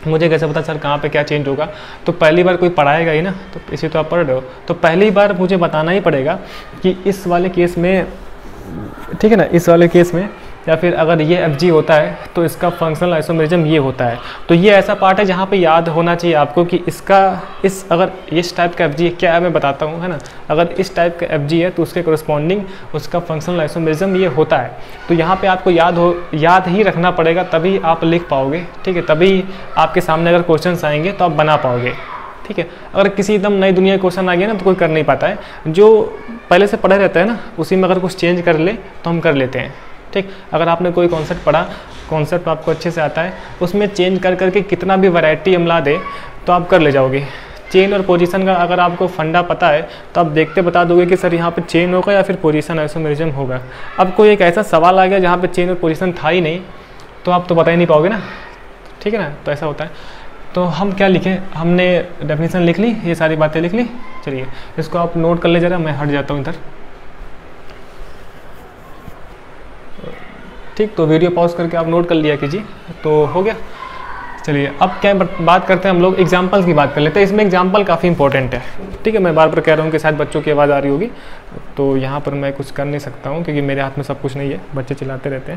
मुझे कैसे पता सर कहाँ पे क्या चेंज होगा? तो पहली बार कोई पढ़ाएगा ही ना, तो इसी तो आप पढ़ रहे हो, तो पहली बार मुझे बताना ही पड़ेगा कि इस वाले केस में, ठीक है ना, इस वाले केस में या फिर अगर ये एफ जी होता है तो इसका फंक्शनल आइसोमेरिज्म ये होता है। तो ये ऐसा पार्ट है जहाँ पे याद होना चाहिए आपको कि इसका इस अगर इस टाइप का एफ जी क्या है मैं बताता हूँ, है ना, अगर इस टाइप का एफ जी है तो उसके करस्पॉन्डिंग उसका फंक्शनल आइसोमेरिज्म ये होता है। तो यहाँ पे आपको याद हो याद ही रखना पड़ेगा, तभी आप लिख पाओगे, ठीक है, तभी आपके सामने अगर क्वेश्चन आएंगे तो आप बना पाओगे, ठीक है। अगर किसी एकदम नई दुनिया के क्वेश्चन आ गया ना तो कोई कर नहीं पाता है, जो पहले से पढ़े रहता है ना उसी में अगर कुछ चेंज कर ले तो हम कर लेते हैं, ठीक। अगर आपने कोई कॉन्सेप्ट पढ़ा, कॉन्सेप्ट आपको अच्छे से आता है, उसमें चेंज कर करके कितना भी वैरायटी हम ला दे तो आप कर ले जाओगे। चेन और पोजीशन का अगर आपको फंडा पता है तो आप देखते बता दोगे कि सर यहाँ पे चेन होगा या फिर पोजीशन आइसोमेरिज्म होगा। अब कोई एक ऐसा सवाल आ गया जहाँ पे चेन और पोजीशन था ही नहीं तो आप तो बता ही नहीं पाओगे ना, ठीक है ना, तो ऐसा होता है। तो हम क्या लिखें, हमने डेफिनेशन लिख ली, ये सारी बातें लिख ली, चलिए इसको आप नोट कर ले जरा, मैं हट जाता हूँ इधर, ठीक। तो वीडियो पॉज करके आप नोट कर लिया कीजिए, तो हो गया। चलिए अब क्या बात करते हैं हम लोग, एग्जाम्पल्स की बात कर लेते हैं। इसमें एग्जाम्पल काफ़ी इंपॉर्टेंट है, ठीक है। मैं बार बार कह रहा हूँ कि शायद बच्चों की आवाज़ आ रही होगी, तो यहाँ पर मैं कुछ कर नहीं सकता हूँ क्योंकि मेरे हाथ में सब कुछ नहीं है, बच्चे चिल्लाते रहते हैं,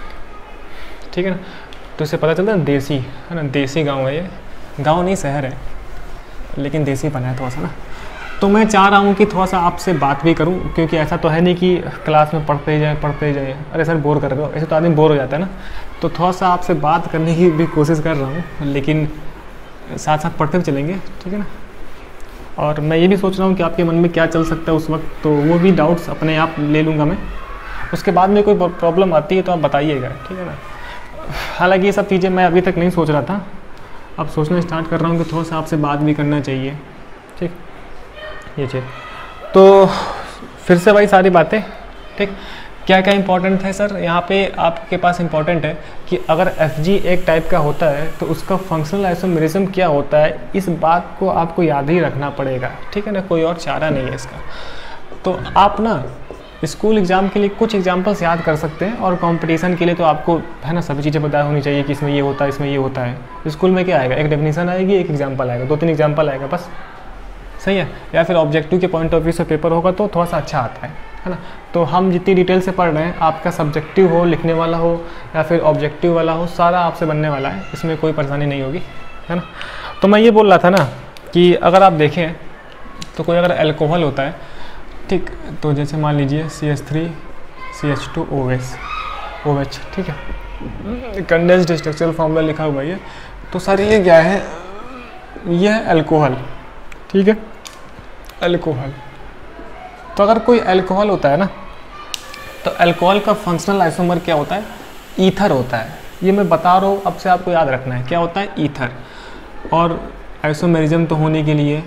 ठीक है ना। तो इससे पता चलता है देसी, है ना, देसी गाँव है ये, गाँव नहीं शहर है, लेकिन देसी बना है थोड़ा सा ना। तो मैं चाह रहा हूँ कि थोड़ा सा आपसे बात भी करूँ, क्योंकि ऐसा तो है नहीं कि क्लास में पढ़ते ही जाए पढ़ते ही जाए, अरे सर बोर कर रहे हो, ऐसे तो आदमी बोर हो जाता है ना। तो थोड़ा सा आपसे बात करने की भी कोशिश कर रहा हूँ, लेकिन साथ साथ पढ़ते भी चलेंगे, ठीक है ना। और मैं ये भी सोच रहा हूँ कि आपके मन में क्या चल सकता है उस वक्त, तो वो भी डाउट्स अपने आप ले लूँगा मैं। उसके बाद में कोई प्रॉब्लम आती है तो आप बताइएगा, ठीक है ना। हालाँकि ये सब चीज़ें मैं अभी तक नहीं सोच रहा था, अब सोचना स्टार्ट कर रहा हूँ कि थोड़ा सा आपसे बात भी करना चाहिए, ठीक। ये चीज़ तो फिर से वही सारी बातें, ठीक। क्या क्या इंपॉर्टेंट है सर, यहाँ पे आपके पास इंपॉर्टेंट है कि अगर एफ जी एक टाइप का होता है तो उसका फंक्शनल आइसोमेरिज्म क्या होता है, इस बात को आपको याद ही रखना पड़ेगा, ठीक है ना, कोई और चारा नहीं है इसका। तो आप ना स्कूल एग्ज़ाम के लिए कुछ एग्जाम्पल्स याद कर सकते हैं, और कंपटीशन के लिए तो आपको, है ना, सभी चीज़ें पता होनी चाहिए कि इसमें ये होता है, इसमें ये होता है। स्कूल में क्या आएगा, एक डेफिनेशन आएगी, एक एग्जाम्पल आएगा, दो तीन एग्जाम्पल आएगा बस, सही है। या फिर ऑब्जेक्टिव के पॉइंट ऑफ व्यू से पेपर होगा तो थोड़ा सा अच्छा आता है, है ना। तो हम जितनी डिटेल से पढ़ रहे हैं, आपका सब्जेक्टिव हो, लिखने वाला हो या फिर ऑब्जेक्टिव वाला हो, सारा आपसे बनने वाला है, इसमें कोई परेशानी नहीं होगी, है ना। तो मैं ये बोल रहा था ना कि अगर आप देखें तो कोई अगर अल्कोहल होता है, ठीक, तो जैसे मान लीजिए C H three C H two O H O H, ठीक है, कंडेंस्ड स्ट्रक्चरल फॉर्मूला लिखा हुआ है। तो सर ये क्या है, ये है अल्कोहल, ठीक है, अल्कोहल। तो अगर कोई अल्कोहल होता है ना, तो अल्कोहल का फंक्शनल आइसोमर क्या होता है, ईथर होता है। ये मैं बता रहा हूँ, अब से आपको याद रखना है क्या होता है, ईथर। और आइसोमेरिज्म तो होने के लिए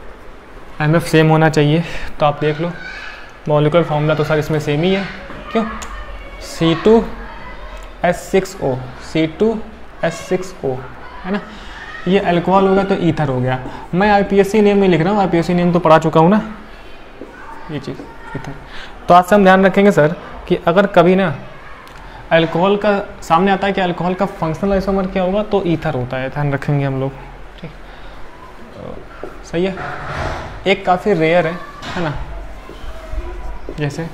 एम एफ सेम होना चाहिए, तो आप देख लो मॉलिक्यूलर फार्मूला तो सर इसमें सेम ही है, क्यों, C two S six O, C two S six O, है ना। ये अल्कोहल हो गया तो ईथर हो गया। मैं आईपीएससी नेम में लिख रहा हूँ, आईपीएससी नेम तो पढ़ा चुका हूँ ना, ये चीज़ ईथर। तो आज से हम ध्यान रखेंगे सर कि अगर कभी ना अल्कोहल का सामने आता है कि अल्कोहल का फंक्शनल आइसोमर क्या होगा, तो ईथर होता है, ध्यान रखेंगे हम लोग, ठीक, सही है। एक काफ़ी रेयर है है ना, जैसे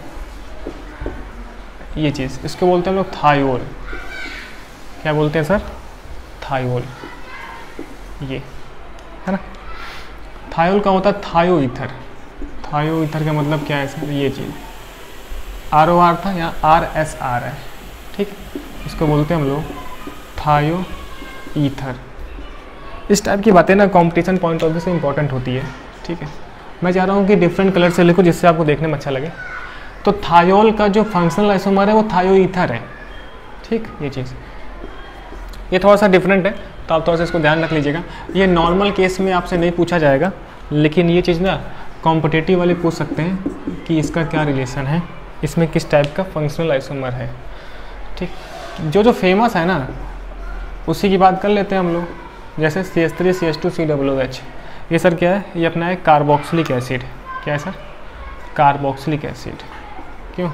ये चीज़, इसको बोलते हैं हम लोग थायोल। क्या बोलते हैं सर, थायोल, ये है ना। थायोल का होता है थायो ईथर। थायो ईथर का मतलब क्या है सर, ये चीज़ आर ओ आर था, यहाँ आर एस आर है, ठीक, इसको बोलते हैं हम लोग थायो ईथर। इस टाइप की बातें ना कंपटीशन पॉइंट ऑफ व्यू से इंपॉर्टेंट होती है, ठीक है। मैं चाह रहा हूँ कि डिफरेंट कलर से लिखो जिससे आपको देखने में अच्छा लगे। तो थायोल का जो फंक्शनल आइसोमर है वो थायो ईथर है, ठीक, ये चीज़, ये थोड़ा सा डिफरेंट है, तो आप थोड़ा सा इसको ध्यान रख लीजिएगा। ये नॉर्मल केस में आपसे नहीं पूछा जाएगा, लेकिन ये चीज़ ना कॉम्पिटिटिव वाले पूछ सकते हैं कि इसका क्या रिलेशन है, इसमें किस टाइप का फंक्शनल आइसोमर है, ठीक। जो जो फेमस है ना उसी की बात कर लेते हैं हम लोग, जैसे C H three C H two C W H, ये सर क्या है, ये अपना है कार्बोक्सिलिक एसिड। क्या है सर, कार्बोक्सिलिक एसिड, क्यों,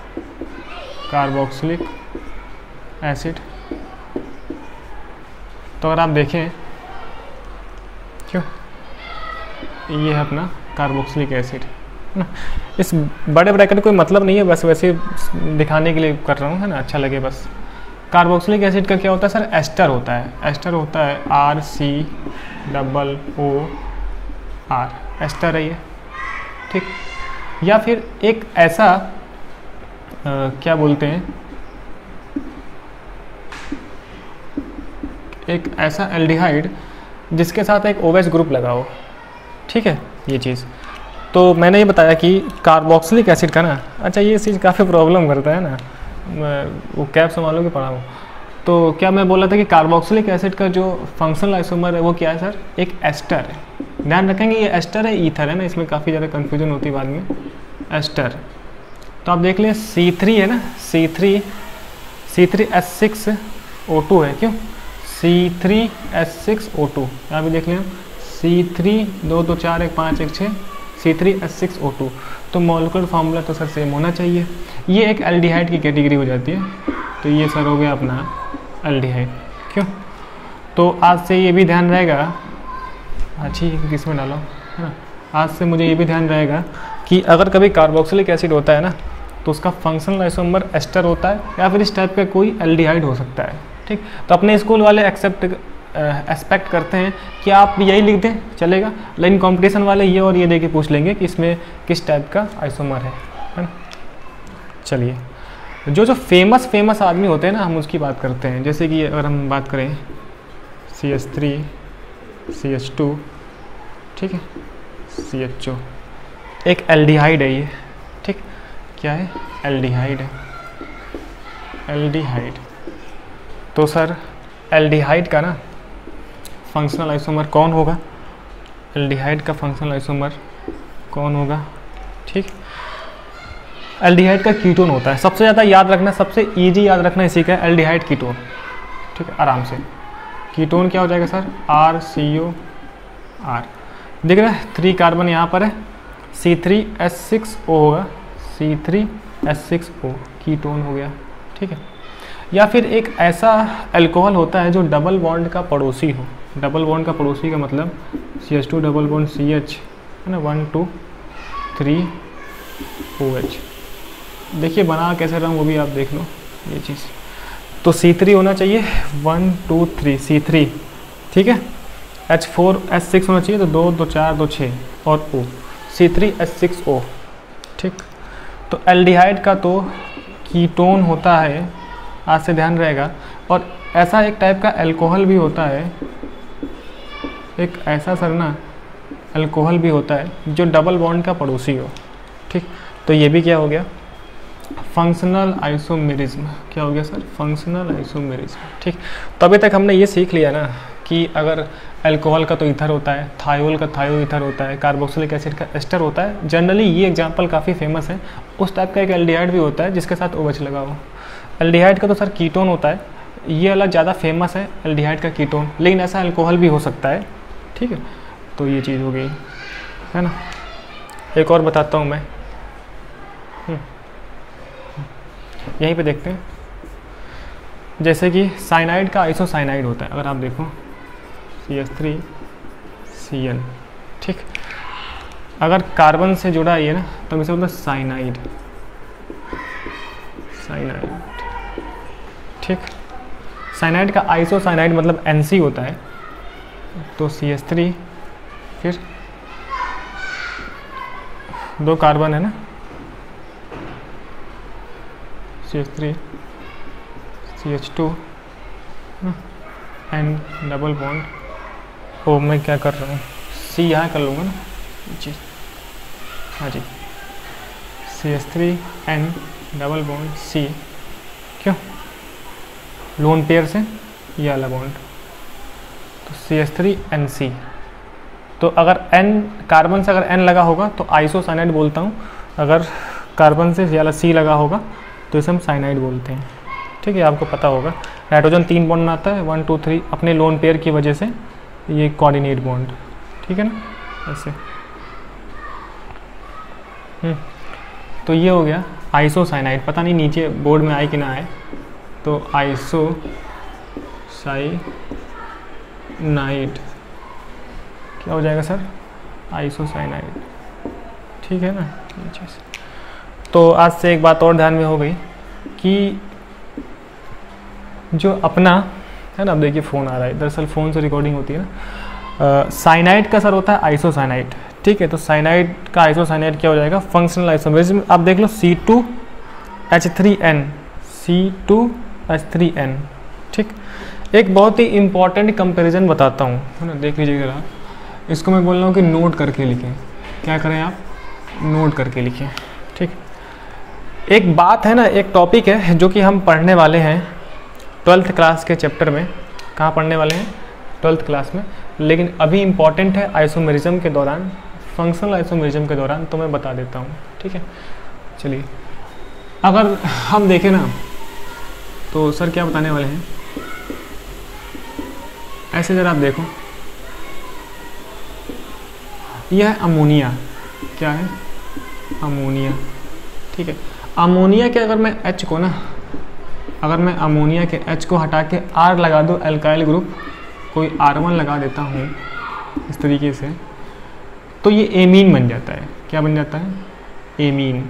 कार्बोक्सिलिक एसिड, तो अगर आप देखें, क्यों, ये है अपना कार्बोक्सिलिक एसिड ना। इस बड़े ब्रैकेट का कोई मतलब नहीं है, बस वैसे दिखाने के लिए कर रहा हूँ, है ना, अच्छा लगे बस। कार्बोक्सिलिक एसिड का क्या होता है सर, एस्टर होता है। एस्टर होता है R C double O R, ester है ये, ठीक। या फिर एक ऐसा आ, क्या बोलते हैं, एक ऐसा एल्डिहाइड जिसके साथ एक ओएच ग्रुप लगा हो, ठीक है, ये चीज़। तो मैंने ये बताया कि कार्बोक्सिलिक एसिड का ना, अच्छा ये चीज़ काफ़ी प्रॉब्लम करता है ना, वो कैप संभालो कि पढ़ा हो। तो क्या मैं बोला था कि कार्बोक्सिलिक एसिड का जो फंक्शनल आइसोमर है वो क्या है सर, एक एस्टर है। ध्यान रखेंगे ये एस्टर है, ईथर है ना, इसमें काफ़ी ज़्यादा कन्फ्यूजन होती है बाद में, एस्टर। तो आप देख लें सी थ्री है ना, C three C three S six O two है, क्यों, C three S six O two, यहाँ भी देख लें सी थ्री दो दो चार एक पाँच एक छः C three S six O two. तो मॉलिक्यूलर फार्मूला तो सर सेम होना चाहिए। ये एक एल्डिहाइड की कैटेगरी हो जाती है। तो ये सर हो गया अपना एल्डिहाइड, क्यों। तो आज से ये भी ध्यान रहेगा, अच्छी किसमें डालो, है ना, आज से मुझे ये भी ध्यान रहेगा कि अगर कभी कार्बोक्सिलिक एसिड होता है ना, तो उसका फंक्शनल आइसोमर एस्टर होता है या फिर इस टाइप का कोई एल्डिहाइड हो सकता है, ठीक। तो अपने स्कूल वाले एक्सेप्ट एक्सपेक्ट करते हैं कि आप यही लिख दें, चलेगा, लेकिन कंपटीशन वाले ये और ये दे के पूछ लेंगे कि इसमें किस टाइप का आइसोमर है, है ना। चलिए, जो जो फेमस फेमस आदमी होते हैं ना, हम उसकी बात करते हैं। जैसे कि अगर हम बात करें C H three C H two, ठीक है, सी एच ओ, एक एल्डिहाइड है ये, ठीक, क्या है, एल्डिहाइड है, एल्डिहाइड। तो सर एल्डिहाइड का ना फंक्शनल आइसोमर कौन होगा, एल्डिहाइड का फंक्शनल आइसोमर कौन होगा, ठीक। एल्डिहाइड का कीटोन होता है, सबसे ज़्यादा याद रखना, सबसे इजी याद रखना इसी का, एल्डिहाइड कीटोन, ठीक है, आराम से। कीटोन क्या हो जाएगा sir, R C O R, दिख रहा है, थ्री कार्बन यहाँ पर है, C three S six O होगा, C three S six O ketone हो गया, ठीक है। या फिर एक ऐसा अल्कोहल होता है जो डबल बॉन्ड का पड़ोसी हो। डबल बॉन्ड का पड़ोसी का मतलब C H two double bond C H, है ना, one two three O H. देखिए बना कैसे रहा हूँ वो भी आप देख लो ये चीज़। तो सी थ्री होना चाहिए, one two three C three, ठीक है, एच फोर एस सिक्स होना चाहिए, तो दो दो चार दो छः और O, C three S six O, ठीक। तो एल्डिहाइड का तो कीटोन होता है, आज से ध्यान रहेगा। और ऐसा एक टाइप का अल्कोहल भी होता है, एक ऐसा सर ना अल्कोहल भी होता है जो डबल बॉन्ड का पड़ोसी हो, ठीक। तो ये भी क्या हो गया, फंक्शनल आइसोमेरिज्म। क्या हो गया सर, फंक्शनल आइसोमेरिज्म, ठीक। तो अभी तक हमने ये सीख लिया ना कि अगर अल्कोहल का तो ईथर होता है, थायोल का थायो ईथर होता है, कार्बोक्सिलिक एसिड का एस्टर होता है। जनरली ये एग्जांपल काफ़ी फेमस है। उस टाइप का एक एल्डिहाइड भी होता है जिसके साथ ओएच लगा हो। एल्डिहाइड का तो सर कीटोन होता है, ये वाला ज़्यादा फेमस है एल्डिहाइड का कीटोन, लेकिन ऐसा अल्कोहल भी हो सकता है, ठीक है। तो ये चीज़ हो गई, है ना। एक और बताता हूँ मैं, यहीं पे देखते हैं। जैसे कि साइनाइड का आइसोसाइनाइड होता है, अगर आप देखो C H three C L, ठीक। अगर कार्बन से जुड़ा है ये ना, तो इसे बोलते हैं साइनाइड, साइनाइड, ठीक। साइनाइड का आइसोसाइनाइड मतलब एन सी होता है, तो सी एच थ्री, फिर दो कार्बन है ना, C H three C H two and double bond O, मैं क्या कर रहा हूँ, सी यहाँ कर लूँगा ना जी, हाँ जी, C H three N double bond C, क्यों, लोन पेयर से ये वाला बॉन्ड, तो C H three N C. तो अगर एन कार्बन से अगर एन लगा होगा तो आइसोसाइनाइड बोलता हूँ, अगर कार्बन से ये वाला सी लगा होगा तो इसे हम साइनाइड बोलते हैं, ठीक है। आपको पता होगा नाइट्रोजन तीन बॉन्ड बनाता है, वन टू थ्री, अपने लोन पेयर की वजह से ये कोऑर्डिनेट बॉन्ड, ठीक है ना, ऐसे। हम्म तो ये हो गया आइसोसाइनाइड। पता नहीं नीचे बोर्ड में आए कि ना आए, तो आइसो साइनाइड, नाइट क्या हो जाएगा सर, आइसोसाइनाइड। ठीक है ना ये चीज़। तो आज से एक बात और ध्यान में हो गई कि जो अपना है ना, अब देखिए फ़ोन आ रहा है, दरअसल फ़ोन से रिकॉर्डिंग होती है ना। साइनाइड का सर होता है आइसोसाइनाइड। ठीक है, तो साइनाइड का आइसोसाइनाइड क्या हो जाएगा, फंक्शनल आइसोमेरिज्म। आप देख लो C two H three N, C two H three N. ठीक, एक बहुत ही इंपॉर्टेंट कंपैरिजन बताता हूँ, है ना, देख लीजिएगा। इसको मैं बोल रहा हूँ कि नोट करके लिखें। क्या करें आप, नोट करके लिखें। ठीक, एक बात है ना, एक टॉपिक है जो कि हम पढ़ने वाले हैं ट्वेल्थ क्लास के चैप्टर में। कहाँ पढ़ने वाले हैं, ट्वेल्थ क्लास में। लेकिन अभी इम्पॉर्टेंट है आइसोमेरिज्म के दौरान, फंक्शनल आइसोमेरिज्म के दौरान, तो मैं बता देता हूँ। ठीक है, चलिए अगर हम देखें ना, तो सर क्या बताने वाले हैं, ऐसे जरा आप देखो, यह है अमोनिया। क्या है, अमोनिया। ठीक है, अमोनिया के अगर मैं H को ना, अगर मैं अमोनिया के H को हटा के R लगा दूँ, एल्काइल ग्रुप कोई आर वन लगा देता हूँ इस तरीके से, तो ये एमीन बन जाता है। क्या बन जाता है, एमीन।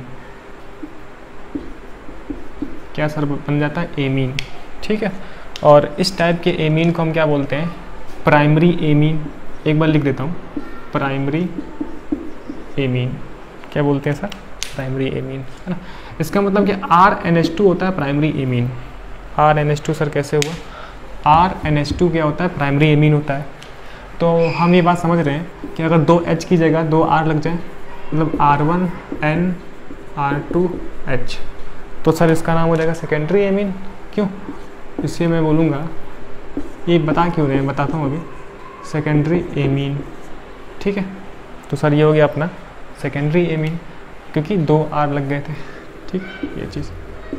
क्या सर बन जाता है, एमीन। ठीक है, और इस टाइप के एमीन को हम क्या बोलते हैं, प्राइमरी एमीन। एक बार लिख देता हूँ, प्राइमरी एमीन। क्या बोलते हैं सर, प्राइमरी एमीन, है ना। इसका मतलब कि आर एन एच टू होता है primary amine. R N H two sir कैसे हुआ, आर एन एच टू क्या होता है, प्राइमरी एमीन होता है। तो हम ये बात समझ रहे हैं कि अगर दो H की जगह दो R लग जाए, मतलब R one N R two H, तो सर इसका नाम हो जाएगा सेकेंडरी एमीन। क्यों, इससे मैं बोलूँगा, ये बता क्यों रहे हैं, बताता हूँ अभी, सेकेंडरी एमीन। ठीक है, तो सर ये हो गया अपना सेकेंडरी एमीन, क्योंकि दो R लग गए थे। ठीक, ये चीज़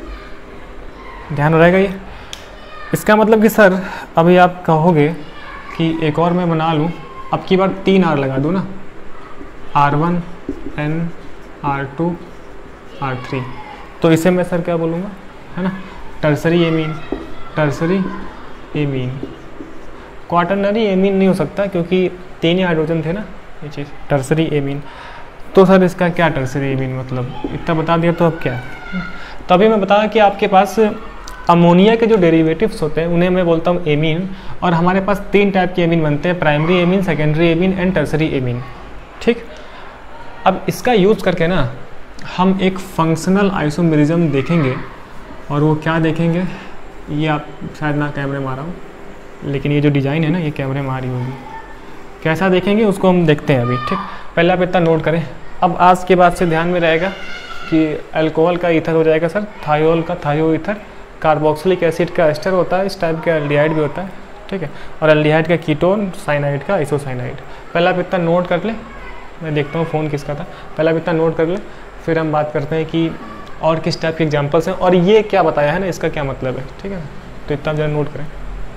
ध्यान रहेगा ये। इसका मतलब कि सर अभी आप कहोगे कि एक और मैं बना लूँ, अब की बार तीन आर लगा दूँ ना, R one N R two R three, तो इसे मैं सर क्या बोलूँगा, है ना, tertiary amine. Tertiary amine, quaternary amine नहीं हो सकता क्योंकि तीन ही हाइड्रोजन थे ना, ये चीज़ टर्सरी एमीन। तो सर इसका क्या टर्सरी एमीन, मतलब इतना बता दिया, तो अब क्या। तो अभी मैं बताया कि आपके पास अमोनिया के जो डेरिवेटिव्स होते हैं उन्हें मैं बोलता हूँ एमीन, और हमारे पास तीन टाइप के एमीन बनते हैं, primary amine, secondary amine and tertiary amine. ठीक, अब इसका यूज़ करके ना हम एक फंक्शनल आइसोमेरिज्म देखेंगे, और वो क्या देखेंगे, ये आप शायद ना कैमरे में आ रहा हूँ, लेकिन ये जो डिज़ाइन है ना, ये कैमरे में आ रही होगी। कैसा देखेंगे उसको हम देखते हैं अभी। ठीक, पहले आप इतना नोट करें। अब आज के बाद से ध्यान में रहेगा कि अल्कोहल का ईथर हो जाएगा सर थायोल का थायो ईथर, कार्बोक्सिलिक एसिड का एस्टर होता है, इस टाइप का एल्डिहाइड भी होता है। ठीक है, और एल्डिहाइड का कीटोन, साइनाइड का आइसोसाइनाइड। पहले आप इतना नोट कर ले, मैं देखता हूँ फ़ोन किसका था, पहले आप इतना नोट कर ले, फिर हम बात करते हैं कि और किस टाइप के एग्जाम्पल्स हैं और ये क्या बताया है ना, इसका क्या मतलब है। ठीक है ना, तो इतना जरा नोट करें।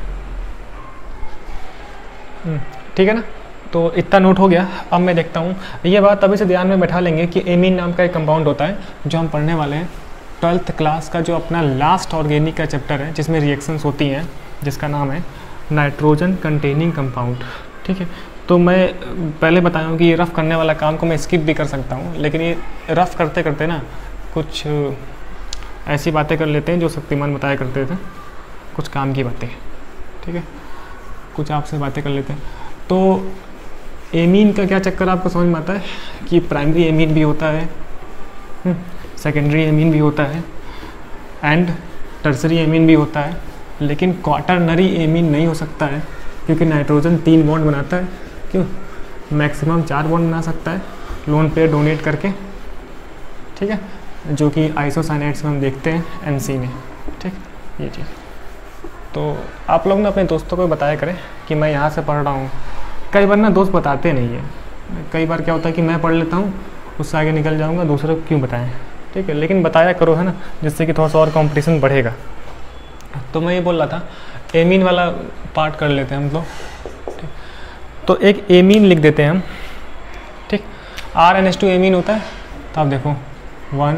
ठीक है ना, तो इतना नोट हो गया। अब मैं देखता हूँ, ये बात अभी से ध्यान में बैठा लेंगे कि एमीन नाम का एक कंपाउंड होता है जो हम पढ़ने वाले हैं ट्वेल्थ क्लास का, जो अपना लास्ट ऑर्गेनिक का चैप्टर है जिसमें रिएक्शंस होती हैं, जिसका नाम है नाइट्रोजन कंटेनिंग कंपाउंड। ठीक है, तो मैं पहले बताया हूँ कि ये रफ़ करने वाला काम को मैं स्किप भी कर सकता हूँ, लेकिन ये रफ़ करते करते ना कुछ ऐसी बातें कर लेते हैं जो शक्तिमान बताया करते थे, कुछ काम की बातें। ठीक है, कुछ आपसे बातें कर लेते हैं। तो एमीन का क्या चक्कर आपको समझ में आता है कि प्राइमरी एमीन भी होता है, सेकेंडरी एमीन भी होता है एंड टर्सरी एमीन भी होता है, लेकिन क्वाटरनरी एमीन नहीं हो सकता है क्योंकि नाइट्रोजन तीन बॉन्ड बनाता है। क्यों, मैक्सिमम चार बॉन्ड बना सकता है लोन पेयर डोनेट करके। ठीक है, जो कि आइसोसाइनाइड्स में हम देखते हैं एनसी में। ठीक, ये चीज़ तो आप लोग ना अपने दोस्तों को बताया करें कि मैं यहाँ से पढ़ रहा हूँ। कई बार ना दोस्त बताते नहीं है, कई बार क्या होता है कि मैं पढ़ लेता हूँ, उससे आगे निकल जाऊँगा, दूसरे को क्यों बताएं। ठीक है, लेकिन बताया करो, है ना, जिससे कि थोड़ा सा और कंपटीशन बढ़ेगा। तो मैं ये बोल रहा था, एमीन वाला पार्ट कर लेते हैं हम लोग। ठीक, तो एक एमीन लिख देते हैं हम। ठीक, R N H two amine होता है, तो आप देखो one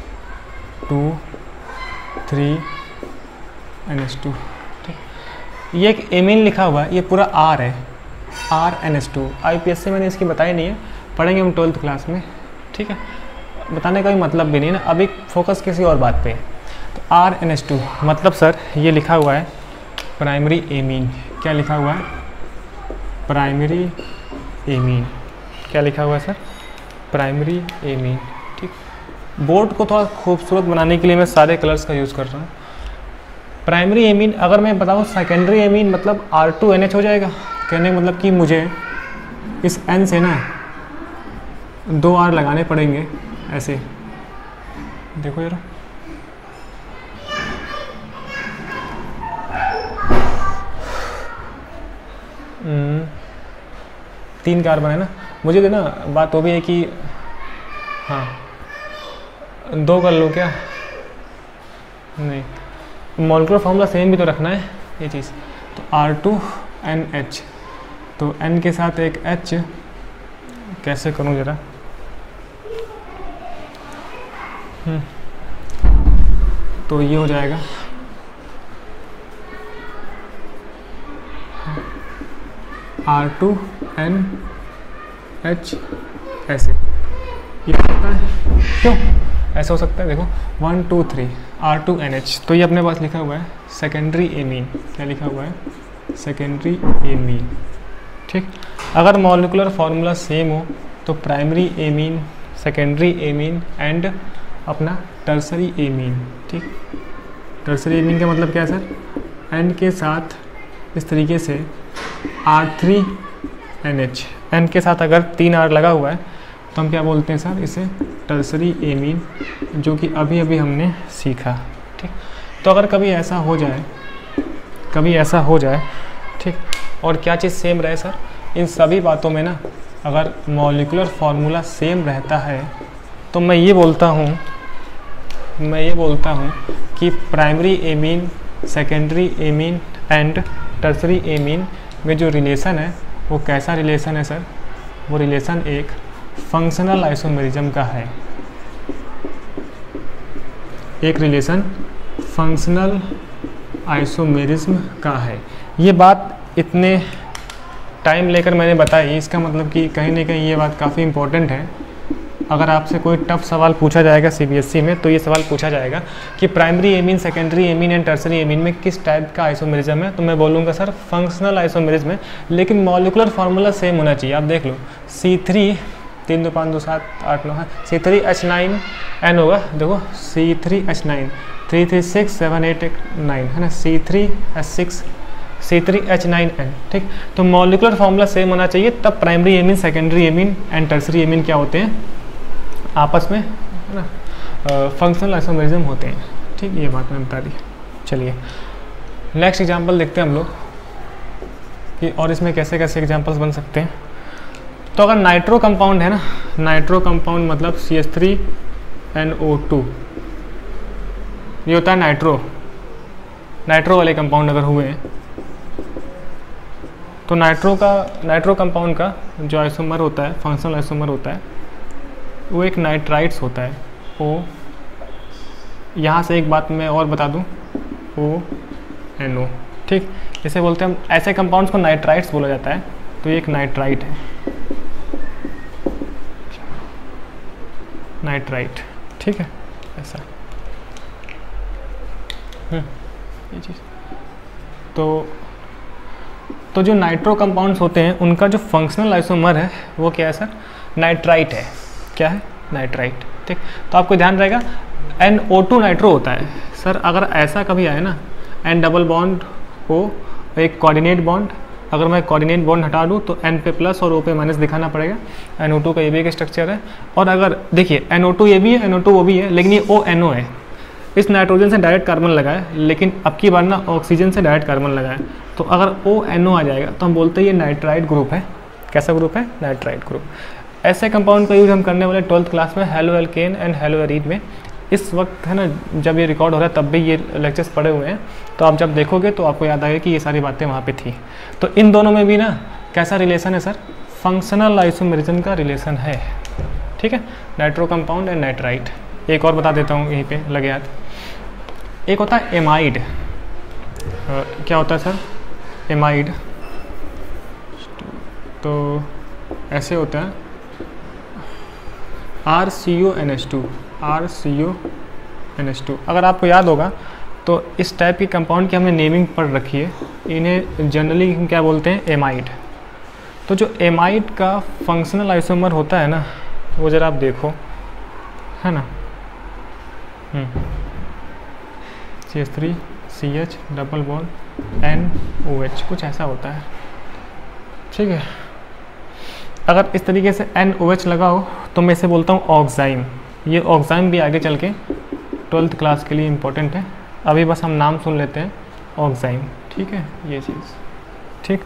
two three N H two. ठीक, ये एक एमीन लिखा हुआ है, ये पूरा आर है, R N S two. I P S से मैंने इसकी बताई नहीं है, पढ़ेंगे हम ट्वेल्थ क्लास में, ठीक है, बताने का भी मतलब भी नहीं ना, अभी फोकस किसी और बात पे है। तो आर एन एस टू मतलब सर ये लिखा हुआ है प्राइमरी एमीन। क्या लिखा हुआ है? Primary amine. क्या लिखा हुआ है सर? Primary amine. ठीक, बोर्ड को थोड़ा खूबसूरत बनाने के लिए मैं सारे कलर्स का यूज़ कर रहा हूँ। प्राइमरी एमीन अगर मैं बताऊँ सेकेंडरी एमीन मतलब आर टू एन एच हो जाएगा। कहने का मतलब कि मुझे इस N से ना दो आर लगाने पड़ेंगे ऐसे, देखो जरा, तीन कार्बन है ना, मुझे देना बात वो भी है कि हाँ दो कर लो क्या, नहीं, मॉलिक्यूलर फॉर्मूला सेम भी तो रखना है ये चीज़। तो आर टू एन एच, तो N के साथ एक H कैसे करूँ ज़रा, तो ये हो जाएगा आर टू एन एच ऐसे, ये होता है क्यों ऐसा हो सकता है, देखो one two three R two N H. तो ये अपने पास लिखा हुआ है सेकेंडरी एमीन। क्या लिखा हुआ है? Secondary amine. ठीक, अगर मॉलिक्यूलर फार्मूला सेम हो तो primary amine, secondary amine and अपना टर्सरी एमीन। ठीक, टर्सरी एमीन का मतलब क्या है सर? N के साथ इस तरीके से R three N H, N के साथ अगर तीन आर लगा हुआ है तो हम क्या बोलते हैं सर? इसे टर्सरी एमीन, जो कि अभी अभी हमने सीखा। ठीक, तो अगर कभी ऐसा हो जाए, कभी ऐसा हो जाए, ठीक, और क्या चीज़ सेम रहे सर? इन सभी बातों में ना अगर मॉलिक्यूलर फार्मूला सेम रहता है तो मैं ये बोलता हूँ मैं ये बोलता हूँ कि primary amine, secondary amine and tertiary amine में जो रिलेशन है वो कैसा रिलेशन है सर? वो रिलेशन एक फंक्शनल आइसोमेरिज्म का है। एक रिलेशन फंक्शनल आइसोमेरिज्म का है। ये बात इतने टाइम लेकर मैंने बताई, इसका मतलब कि कहीं ना कहीं ये बात काफ़ी इम्पोर्टेंट है। अगर आपसे कोई टफ सवाल पूछा जाएगा सीबीएसई में तो ये सवाल पूछा जाएगा कि primary amine, secondary amine and tertiary amine में किस टाइप का आइसोमेरिज्म है, तो मैं बोलूँगा सर फंक्शनल आइसोमेरिज्म है, लेकिन मॉलिक्यूलर फार्मूला सेम होना चाहिए। आप देख लो सी थ्री, तीन दो पाँच दो सात आठ नौ है, C three H nine N होगा, देखो C three H nine, three three six seven eight nine है ना, C three H six C three H nine N. ठीक, तो मॉलिक्यूलर फार्मूला सेम होना चाहिए, तब primary amine, secondary amine and tertiary amine क्या होते हैं? आपस में है ना फंक्शनल आइसोमेरिज्म होते हैं। ठीक, ये बात मैंने बता दी। चलिए नेक्स्ट एग्जांपल देखते हैं हम लोग कि और इसमें कैसे कैसे एग्जांपल्स बन सकते हैं। तो अगर नाइट्रो कंपाउंड है ना, नाइट्रो कंपाउंड मतलब C H three N O two, ये होता है नाइट्रो, नाइट्रो वाले कंपाउंड अगर हुए हैं तो नाइट्रो का, नाइट्रो कंपाउंड का जो आइसोमर होता है, फंक्शनल आइसोमर होता है, वो एक नाइट्राइट्स होता है। ओ, यहाँ से एक बात मैं और बता दूँ, ओ एन ओ। ठीक, इसे बोलते हैं हम, ऐसे कंपाउंड्स को नाइट्राइट्स बोला जाता है, तो ये एक नाइट्राइट है, नाइट्राइट। ठीक है, ऐसा ये चीज़। तो तो जो नाइट्रो कंपाउंड्स होते हैं उनका जो फंक्शनल आइसोमर है वो क्या है सर? नाइट्राइट है। क्या है? नाइट्राइट। ठीक, तो आपको ध्यान रहेगा एन ओ टू नाइट्रो होता है सर। अगर ऐसा कभी आए ना, एन डबल बॉन्ड ओ, एक कोऑर्डिनेट बॉन्ड, अगर मैं कोऑर्डिनेट बॉन्ड हटा दूँ तो एन पे प्लस और ओ पे माइनस दिखाना पड़ेगा। एन ओ टू का ये भी एक स्ट्रक्चर है। और अगर देखिए एन ओ टू ये भी है, एन ओ टू वो भी है, लेकिन ये ओ एन ओ है। इस नाइट्रोजन से डायरेक्ट कार्बन लगा है, लेकिन अब की बार ना ऑक्सीजन से डायरेक्ट कार्बन लगा है। तो अगर ओ एन ओ आ जाएगा तो हम बोलते हैं ये नाइट्राइट ग्रुप है। कैसा ग्रुप है? Nitrite group. ऐसे कंपाउंड का यूज हम करने वाले ट्वेल्थ क्लास में halo alkane and halo arene में। इस वक्त है ना, जब ये रिकॉर्ड हो रहा है तब भी ये लेक्चर्स पढ़े हुए हैं, तो आप जब देखोगे तो आपको याद आएगा कि ये सारी बातें वहाँ पे थी। तो इन दोनों में भी ना कैसा रिलेशन है सर? फंक्शनल आइसोमेरिज्म का रिलेशन है। ठीक है, नाइट्रो कंपाउंड एंड नाइट्राइट। एक और बता देता हूँ यहीं पे लगे हाथ। एक होता है एमाइड। क्या होता है सर? एमाइड तो ऐसे होता है R C O N H two, R C O N H two. अगर आपको याद होगा तो इस टाइप की कंपाउंड की हमने नेमिंग पढ़ रखी है, इन्हें जनरली क्या बोलते हैं, एमाइड। तो जो एमाइड का फंक्शनल आइसोमर होता है ना, वो ज़रा आप देखो, है ना, C H three C H double bond N O H, कुछ ऐसा होता है, ठीक है। अगर इस तरीके से एन ओ एच लगा हो तो मैं इसे बोलता हूँ ऑक्साइम। ये ऑक्साइम भी आगे चल के ट्वेल्थ क्लास के लिए इम्पोर्टेंट है, अभी बस हम नाम सुन लेते हैं ऑक्साइम, ठीक है, ये चीज़, ठीक,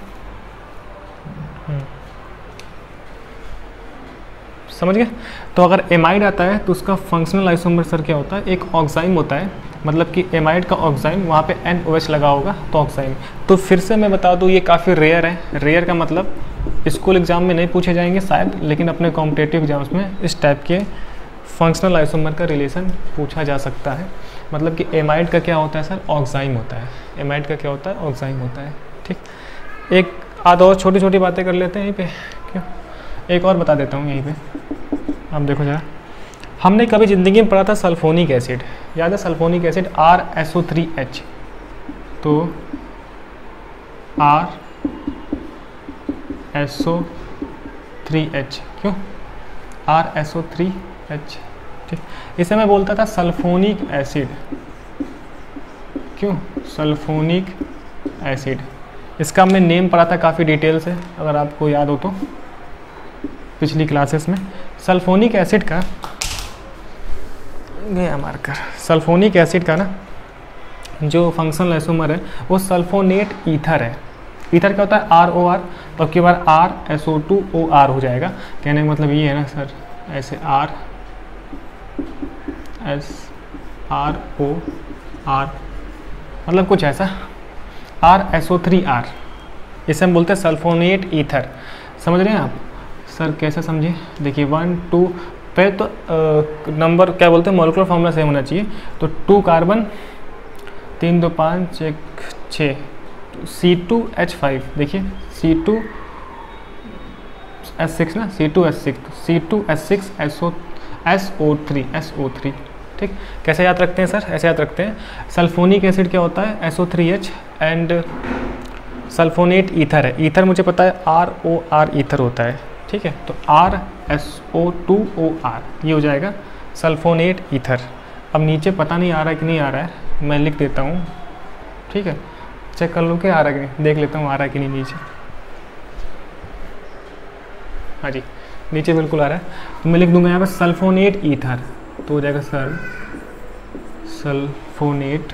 समझ गए। तो अगर एमाइड आता है तो उसका फंक्शनल आइसोमर सर क्या होता है, एक ऑक्साइम होता है, मतलब कि एमाइड का ऑक्साइम, वहाँ पे एन ओ एच लगा होगा तो ऑक्साइम। तो फिर से मैं बता दूँ ये काफ़ी रेयर है। रेयर का मतलब स्कूल एग्ज़ाम में नहीं पूछे जाएंगे शायद, लेकिन अपने कॉम्पिटेटिव एग्जाम्स में इस टाइप के फंक्शनल आइसोमर का रिलेशन पूछा जा सकता है। मतलब कि एमाइड का क्या होता है सर, ऑक्साइम होता है। एमाइड का क्या होता है, ऑक्साइम होता है, ठीक। एक आध और छोटी छोटी बातें कर लेते हैं यहीं पे, क्यों, एक और बता देता हूँ यहीं पे। अब देखो जरा, हमने कभी ज़िंदगी में पढ़ा था सल्फोनिक एसिड, याद है sulphonic acid, R S O three H. तो R S O three H, क्यों, R S O three H, ठीक। इसे मैं बोलता था सल्फोनिक एसिड, क्यों, सल्फोनिक एसिड। इसका हमने नेम पढ़ा था काफ़ी डिटेल से, अगर आपको याद हो तो पिछली क्लासेस में। सल्फोनिक एसिड का गया मार्कर, सल्फोनिक एसिड का ना जो फंक्शनल आइसोमर है वो सल्फोनेट ईथर है। ईथर क्या होता है, आर ओ आर, तो अब की बार R S O two O R हो जाएगा। कहने का मतलब ये है ना सर, ऐसे R S R O R, मतलब कुछ ऐसा, R S O three R, इसे हम बोलते हैं सल्फोनेट ईथर। समझ रहे हैं आप सर, कैसे समझिए, देखिए वन टू पे तो नंबर क्या बोलते हैं, मॉलिक्यूलर फॉर्मूला सेम होना चाहिए। तो टू कार्बन, तीन दो पाँच एक छः, सी टू एच फाइव, देखिए सी टू एस सिक्स ना, C two S six, C two S six S O S O three S O three, ठीक। कैसे याद रखते हैं सर, ऐसे याद रखते हैं, सल्फोनिक एसिड क्या होता है, S O three H and sulphonate ether है। ईथर मुझे पता है आर ओ आर ईथर होता है, ठीक है। तो R S O two O R, ये हो जाएगा सल्फोनेट ईथर। अब नीचे पता नहीं आ रहा है कि नहीं आ रहा है, मैं लिख देता हूँ, ठीक है, चेक कर लो कि आ रहा है कि नहीं, देख लेता हूँ आ रहा है कि नहीं नीचे। हाँ जी, नीचे बिल्कुल आ रहा है। तो मैं लिख दूंगा यहाँ पर सल्फोनेट ईथर, तो हो जाएगा सर सल्फोनेट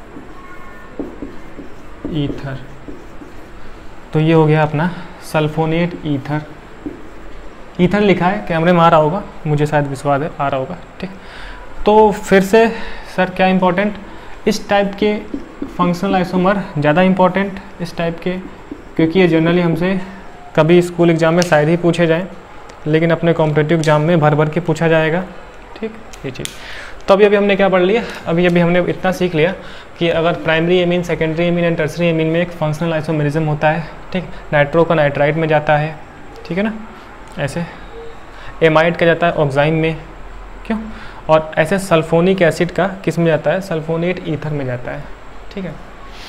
ईथर। तो ये हो गया अपना सल्फोनेट ईथर। ईथर लिखा है, कैमरे में आ रहा होगा, मुझे शायद विश्वास है आ रहा होगा, ठीक। तो फिर से सर क्या इंपॉर्टेंट, इस टाइप के फंक्शनल आइसोमर ज़्यादा इंपॉर्टेंट, इस टाइप के, क्योंकि ये जनरली हमसे कभी स्कूल एग्ज़ाम में शायद ही पूछे जाएं, लेकिन अपने कॉम्पिटिटिव एग्ज़ाम में भर भर के पूछा जाएगा, ठीक, ये चीज़। तो अभी अभी हमने क्या पढ़ लिया, अभी अभी हमने इतना सीख लिया कि अगर primary amine, secondary amine and tertiary amine में एक फंक्शनल आइसोमेरिज्म होता है, ठीक, नाइट्रो का नाइट्राइड में जाता है, ठीक है ना, ऐसे एमाइड का जाता है ऑक्साइम में, क्यों, और ऐसे सल्फोनिक एसिड का किस में जाता है, सल्फोनेट ईथर में जाता है, ठीक है।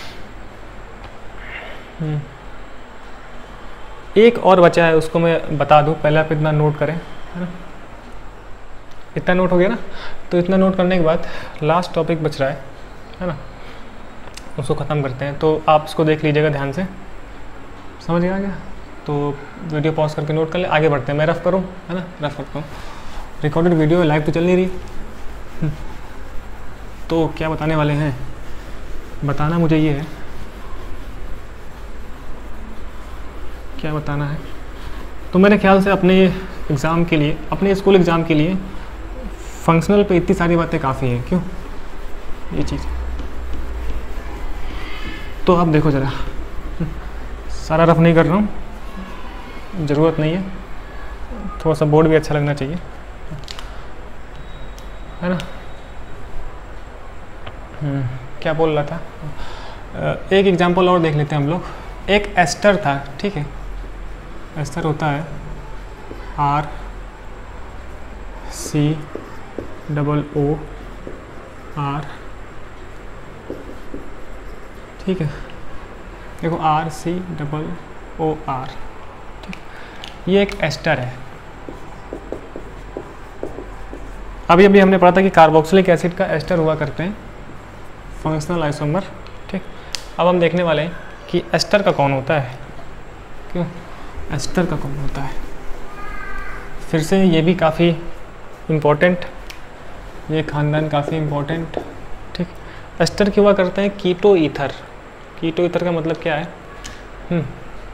एक और बचा है, उसको मैं बता दूं, पहले आप इतना नोट करें, है ना, इतना नोट हो गया ना। तो इतना नोट करने के बाद लास्ट टॉपिक बच रहा है है ना, उसको ख़त्म करते हैं। तो आप इसको देख लीजिएगा ध्यान से, समझ गया क्या। तो वीडियो पॉज करके नोट कर ले, आगे बढ़ते हैं। मैं रफ करूँ, है ना, रफ करता हूँ, रिकॉर्डेड वीडियो लाइव तो चल नहीं रही। तो क्या बताने वाले हैं, बताना मुझे ये है, क्या बताना है। तो मेरे ख्याल से अपने एग्ज़ाम के लिए, अपने स्कूल एग्ज़ाम के लिए फंक्शनल पे इतनी सारी बातें काफ़ी हैं, क्यों, ये चीज़। तो आप देखो ज़रा, सारा रफ नहीं कर रहा हूँ, ज़रूरत नहीं है, थोड़ा सा बोर्ड भी अच्छा लगना चाहिए, है ना। क्या बोल रहा था, एक एग्जांपल और देख लेते हैं हम लोग। एक एस्टर था, ठीक है, एस्टर होता है R C double O R, ठीक है, देखो R C double O R, ठीक, ये एक एस्टर है। अभी अभी हमने पढ़ा था कि कार्बोक्सिलिक एसिड का एस्टर हुआ करते हैं फंक्शनल आइसोमर, ठीक। अब हम देखने वाले हैं कि एस्टर का कौन होता है, क्यों एस्टर का कौन होता है। फिर से ये भी काफ़ी इम्पोर्टेंट, ये खानदान काफ़ी इम्पोर्टेंट, ठीक। एस्टर क्या हुआ करते हैं, कीटो ईथर। कीटो ईथर का मतलब क्या है, हम्म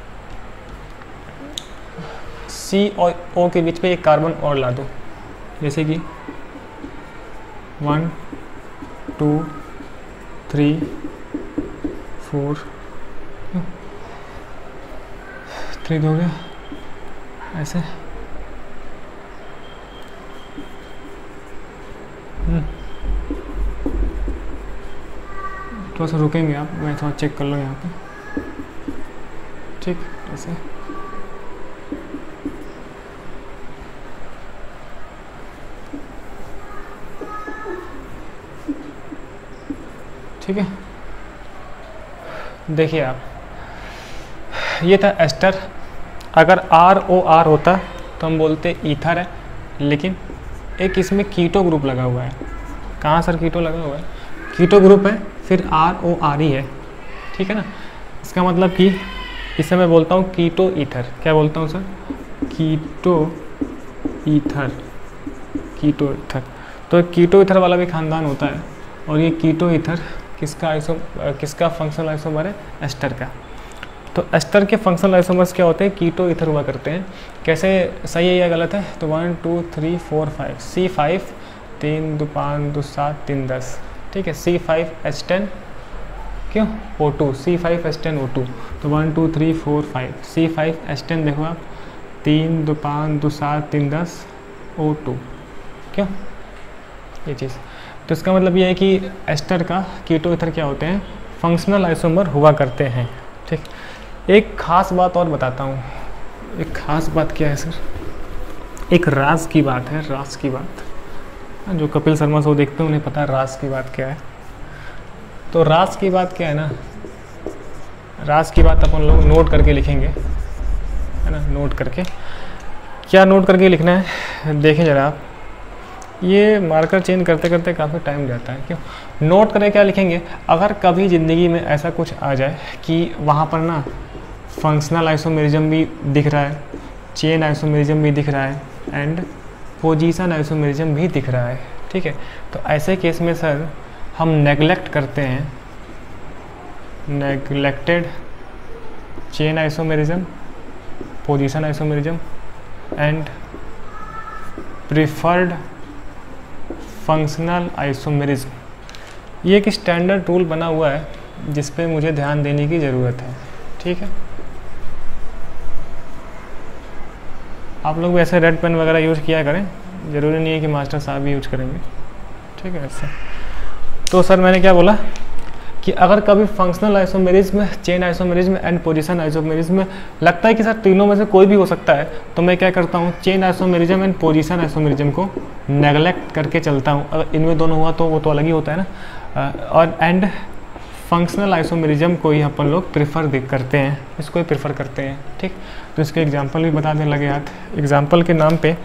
सी और ओ के बीच में एक कार्बन और ला दो, जैसे कि one two three four, three हो गया ऐसे, थोड़ा सा रुकेंगे आप, मैं थोड़ा चेक कर लूँ यहाँ पे, ठीक, ऐसे ठीक है। देखिए आप, ये था एस्टर। अगर आर ओ आर होता तो हम बोलते ईथर है, लेकिन एक इसमें कीटो ग्रुप लगा हुआ है। कहाँ सर कीटो लगा हुआ है, कीटो ग्रुप है, फिर आर ओ आर ही है, ठीक है ना। इसका मतलब कि इसे मैं बोलता हूँ कीटो ईथर। क्या बोलता हूँ sir, keto ether, keto ether. तो कीटो ईथर वाला भी खानदान होता है, और ये कीटो ईथर किसका आइसो किसका फंक्शनल आइसोमर है, एस्टर का। तो एस्टर के फंक्शनल आइसोमर्स क्या होते हैं, कीटो ईथर हुआ करते हैं। कैसे, सही है या गलत है, तो one two three four five, C five, तीन दो पाँच दो सात तीन दस, ठीक है, सी फाइव एच टेन, क्यों O two, C five H ten O two, तो one two three four five, C five H ten देखो आप, तीन दो पाँच दो सात तीन दस ओ टू, क्यों ये चीज़। तो इसका मतलब ये है कि एस्टर का कीटो ईथर क्या होते हैं, फंक्शनल आइसोमर हुआ करते हैं, ठीक। एक ख़ास बात और बताता हूँ। एक ख़ास बात क्या है सर, एक राज की बात है, राज की बात। जो कपिल शर्मा शो देखते हैं उन्हें पता है राज की बात क्या है। तो राज की बात क्या है ना, राज की बात अपन लोग नोट करके लिखेंगे, है ना, नोट करके। क्या नोट करके लिखना है, देखें ज़रा आप, ये मार्कर चेंज करते करते काफ़ी टाइम जाता है, क्यों। नोट करें क्या लिखेंगे, अगर कभी ज़िंदगी में ऐसा कुछ आ जाए कि वहाँ पर ना फंक्शनल आइसोमेरिज्म भी दिख रहा है, चेन आइसोमेरिज्म भी दिख रहा है, एंड पोजीशन आइसोमेरिज्म भी दिख रहा है, ठीक है। तो ऐसे केस में सर हम नेगलेक्ट करते हैं, neglected chain isomerism, position isomerism and preferred functional isomerism. ये एक स्टैंडर्ड रूल बना हुआ है जिस पे मुझे ध्यान देने की ज़रूरत है, ठीक है। आप लोग भी ऐसे रेड पेन वगैरह यूज़ किया करें, ज़रूरी नहीं है कि मास्टर साहब भी यूज करेंगे, ठीक है। ऐसे तो सर मैंने क्या बोला कि अगर कभी functional isomerism, chain isomerism and position isomerism लगता है कि सर तीनों में से कोई भी हो सकता है, तो मैं क्या करता हूँ, chain isomerism and position isomerism को नेगलेक्ट करके चलता हूँ। अगर इनमें दोनों हुआ तो वो तो अलग ही होता है ना, और एंड फंक्शनल आइसोमेरिज्म को ही अपन लोग प्रेफर करते हैं, इसको ही प्रेफर करते हैं, ठीक। तो इसके एग्जाम्पल भी बता दें लगे हाथ, एग्जाम्पल के नाम पे,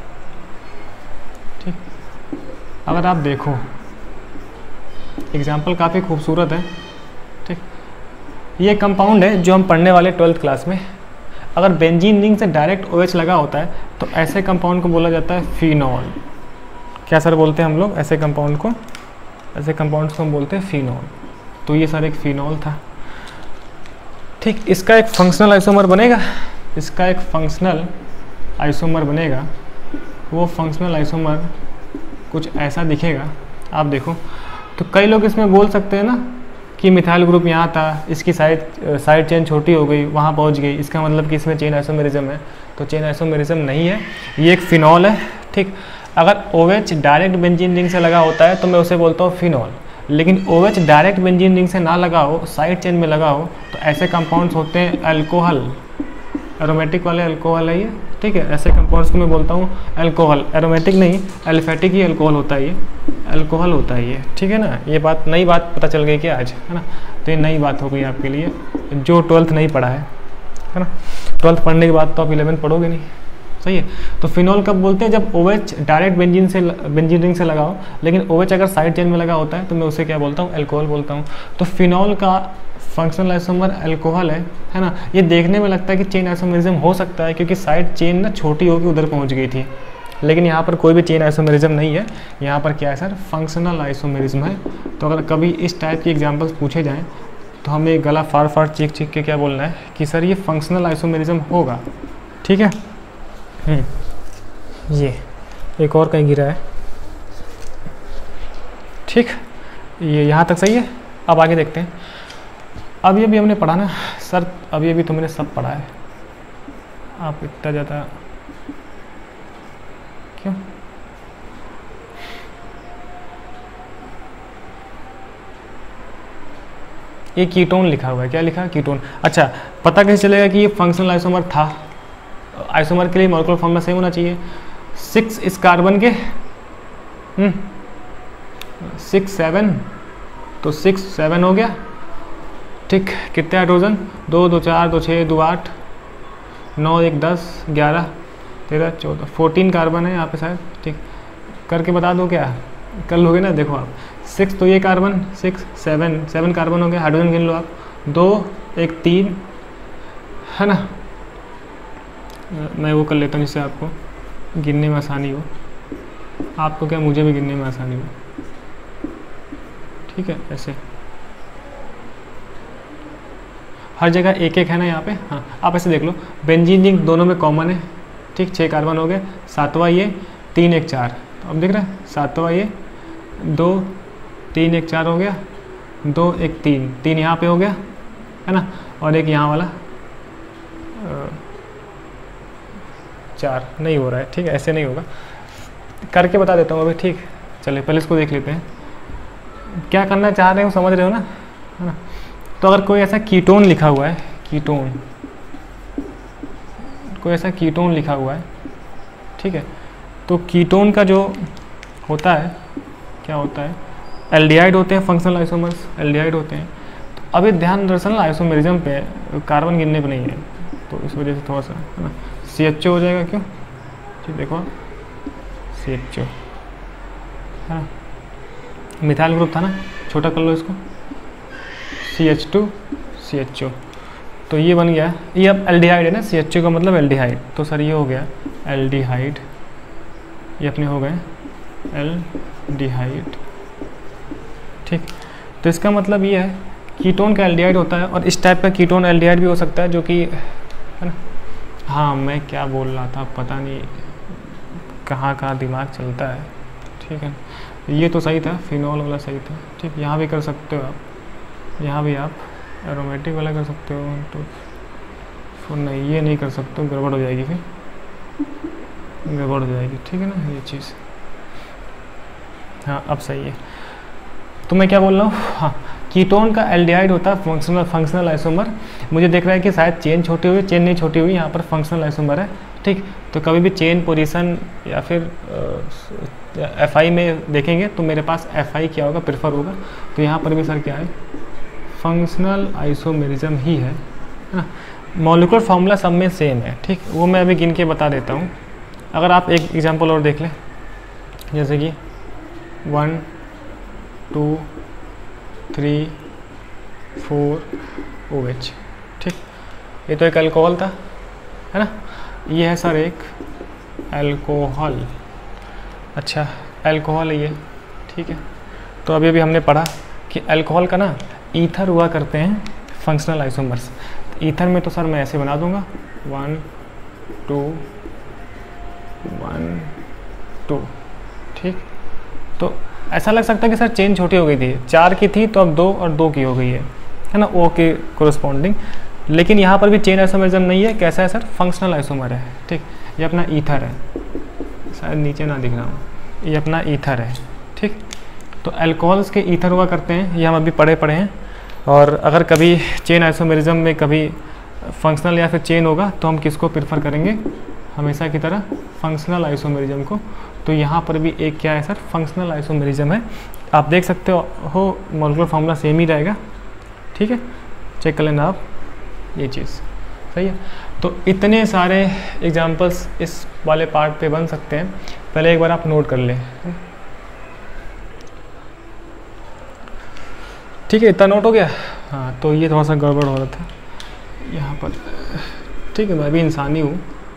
ठीक। अगर आप देखो एग्जाम्पल काफ़ी खूबसूरत है, ठीक। ये कंपाउंड है जो हम पढ़ने वाले ट्वेल्थ क्लास में। अगर बेंजीन रिंग से डायरेक्ट ओ एच लगा होता है तो ऐसे कंपाउंड को बोला जाता है फिनॉल। क्या सर बोलते हैं हम लोग ऐसे कंपाउंड को, ऐसे कंपाउंड्स को हम बोलते हैं फिनॉल। तो ये सर एक फिनॉल था, ठीक। इसका एक फंक्शनल आइसोमर बनेगा, इसका एक फंक्शनल आइसोमर बनेगा। वो फंक्शनल आइसोमर कुछ ऐसा दिखेगा, आप देखो। तो कई लोग इसमें बोल सकते हैं ना कि मिथाइल ग्रुप यहाँ था, इसकी साइड साइड चेन छोटी हो गई, वहाँ पहुँच गई, इसका मतलब कि इसमें चेन आइसोमेरिज्म है। तो चेन आइसोमेरिज्म नहीं है, ये एक फिनॉल है, ठीक। अगर O H direct benzene ring से लगा होता है तो मैं उसे बोलता हूँ फिनॉल, लेकिन O H direct benzene ring से ना लगा हो, साइड चेन में लगा हो, तो ऐसे कंपाउंड्स होते हैं अल्कोहल, एरोमेटिक वाले अल्कोहल है ये, ठीक है। ऐसे कंपाउंड्स को मैं बोलता हूँ अल्कोहल, एरोमेटिक नहीं, एल्फेटिक ही अल्कोहल होता है ये, अल्कोहल होता है ये, ठीक है ना। ये बात नई बात पता चल गई क्या आज, है ना। तो ये नई बात हो गई आपके लिए जो ट्वेल्थ नहीं पढ़ा है, है ना। ट्वेल्थ पढ़ने के बाद तो आप इलेवेंथ पढ़ोगे नहीं, सही है। तो फिनॉल कब बोलते हैं, जब OH डायरेक्ट बेंजीन से बेंजीन रिंग से लगा हो, लेकिन OH अगर साइड चेन में लगा होता है तो मैं उसे क्या बोलता हूँ, अल्कोहल बोलता हूँ। तो फिनॉल का फंक्शनल आइसोमर अल्कोहल है, है ना। ये देखने में लगता है कि चेन आइसोमेरिज्म हो सकता है क्योंकि साइड चेन ना छोटी होकर उधर पहुँच गई थी, लेकिन यहाँ पर कोई भी चेन आइसोमेरिज्म नहीं है, यहाँ पर क्या है सर, फंक्शनल आइसोमेरिज्म है। तो अगर कभी इस टाइप की एग्जाम्पल्स पूछे जाएँ तो हमें गला फाड़ फाड़ चीख चीख के क्या बोलना है कि सर ये फंक्शनल आइसोमेरिज्म होगा, ठीक है। ये एक और कहीं गिरा है, ठीक, ये यहाँ तक सही है। अब आगे देखते हैं। अभी अभी हमने पढ़ा ना सर, अभी अभी तो मैंने सब पढ़ा है, आप इतना ज़्यादा क्यों? ये कीटोन लिखा हुआ है, क्या लिखा है, कीटोन। अच्छा, पता कैसे चलेगा कि ये फंक्शनल आइसोमर था? आइसोमर के लिए मॉलिक्यूलर फॉर्मूला सेम होना चाहिए। सिक्स इस कार्बन के सिक्स सेवन, तो सिक्स सेवन हो गया, ठीक। कितने हाइड्रोजन, दो दो चार, दो छः, दो आठ, नौ एक दस, ग्यारह तेरह चौदह, फोर्टीन कार्बन है यहाँ पे शायद, ठीक। करके बता दो क्या, कर लोगे ना, देखो आप, सिक्स तो ये carbon, six seven, seven carbon हो गया, हाइड्रोजन गिन लो आप, दो एक तीन, है ना। मैं वो कर लेता हूँ जिससे आपको गिनने में आसानी हो, आपको क्या, मुझे भी गिनने में आसानी हो, ठीक है। ऐसे हर जगह एक एक है ना यहाँ पे, हाँ। आप ऐसे देख लो, बेंजीन रिंग दोनों में कॉमन है, ठीक। छः कार्बन हो गए, सातवां ये, तीन एक चार, तो अब देख रहे हैं, सातवां ये, दो तीन एक चार हो गया, दो एक तीन, तीन यहाँ पे हो गया, है ना, और एक यहाँ वाला चार, नहीं हो रहा है, ठीक है। ऐसे नहीं होगा, करके बता देता हूँ अभी, ठीक। चलिए पहले इसको देख लेते हैं, क्या करना चाह रहे हो, समझ रहे हो ना, है ना। तो अगर कोई ऐसा कीटोन लिखा हुआ है, कीटोन, कोई ऐसा कीटोन लिखा हुआ है, ठीक है, तो कीटोन का जो होता है, क्या होता है, एल्डिहाइड होते हैं, फंक्शनल आइसोमर्स एल्डिहाइड होते हैं। तो अभी ध्यान दरअसल आइसोमेरिज्म पे, कार्बन गिनने पे नहीं है, तो इस वजह से थोड़ा सा, है ना, सी एच ओ हो जाएगा, क्यों, ठीक, देखो सी एच ओ, है ना, मिथाइल ग्रुप था ना, छोटा कर लो इसको, C H two C H O, तो ये बन गया, ये अब एल्डिहाइड है ना, सी एच ओ का मतलब एल्डिहाइड, तो सर ये हो गया एल्डिहाइड, ये अपने हो गए एल्डिहाइड, ठीक। तो इसका मतलब ये है कीटोन का एल्डिहाइड होता है, और इस टाइप का कीटोन एल्डिहाइड भी हो सकता है, जो कि, है ना। हाँ, मैं क्या बोल रहा था, पता नहीं कहाँ कहाँ दिमाग चलता है, ठीक है। ये तो सही था, फिनॉल वाला सही था, ठीक। यहाँ भी कर सकते हो आप, यहाँ भी आप एरोमेटिक वाला कर सकते हो, तो फिर नहीं, ये नहीं कर सकते, गड़बड़ हो जाएगी, फिर गड़बड़ हो जाएगी, ठीक है ना, ये चीज़। हाँ अब सही है। तो मैं क्या बोल रहा हूँ, हाँ, कीटोन का एल्डिहाइड होता है फंक्शनल फंक्शनल आइसोमर। मुझे देख रहा है कि शायद चेन छोटी हुई, चेन नहीं छोटी हुई, यहाँ पर फंक्शनल आइसोमर है, ठीक। तो कभी भी चेन पोजीशन या फिर एफ आई में देखेंगे तो मेरे पास एफ आई क्या होगा, प्रेफर होगा। तो यहाँ पर भी सर क्या है, फंक्शनल आइसोमेरिज्म ही है, है ना। मॉलिक्यूलर फार्मूला सब में सेम है, ठीक। वो मैं अभी गिन के बता देता हूँ। अगर आप एक एग्जांपल और देख लें, जैसे कि one two three four O H, ठीक। ये तो एक अल्कोहल था, है ना। ये है सर एक अल्कोहल, अच्छा अल्कोहल है ये, ठीक है। तो अभी अभी हमने पढ़ा कि अल्कोहल का ना ईथर हुआ करते हैं फंक्शनल आइसोमर्स। तो ईथर में तो सर मैं ऐसे बना दूंगा, वन टू वन टू, ठीक। तो ऐसा लग सकता है कि सर चेन छोटी हो गई थी, चार की थी तो अब दो और दो की हो गई है, है ना, ओ के कोरस्पॉन्डिंग। लेकिन यहाँ पर भी चेन आइसोमरिज्म नहीं है, कैसा है सर, फंक्शनल आइसोमर है, ठीक। ये अपना ईथर है, शायद नीचे ना दिख रहा हूँ, ये अपना ईथर है, ठीक। तो अल्कोहल्स के ईथर हुआ करते हैं, ये हम अभी पढ़े पढ़े हैं। और अगर कभी चेन आइसोमेरिज्म में कभी फंक्शनल या फिर चेन होगा तो हम किसको प्रेफर करेंगे, हमेशा की तरह फंक्शनल आइसोमेरिज्म को। तो यहाँ पर भी एक क्या है सर, फंक्शनल आइसोमेरिज्म है। आप देख सकते हो मॉलिक्यूलर फार्मूला सेम ही रहेगा, ठीक है, चेक कर लेना आप ये चीज़, सही है। तो इतने सारे एग्जांपल्स इस वाले पार्ट पे बन सकते हैं, पहले एक बार आप नोट कर लें, ठीक है। इतना नोट हो गया, हाँ। तो ये थोड़ा सा गड़बड़ हो रहा था यहाँ पर, ठीक है, मैं भी इंसान ही हूँ।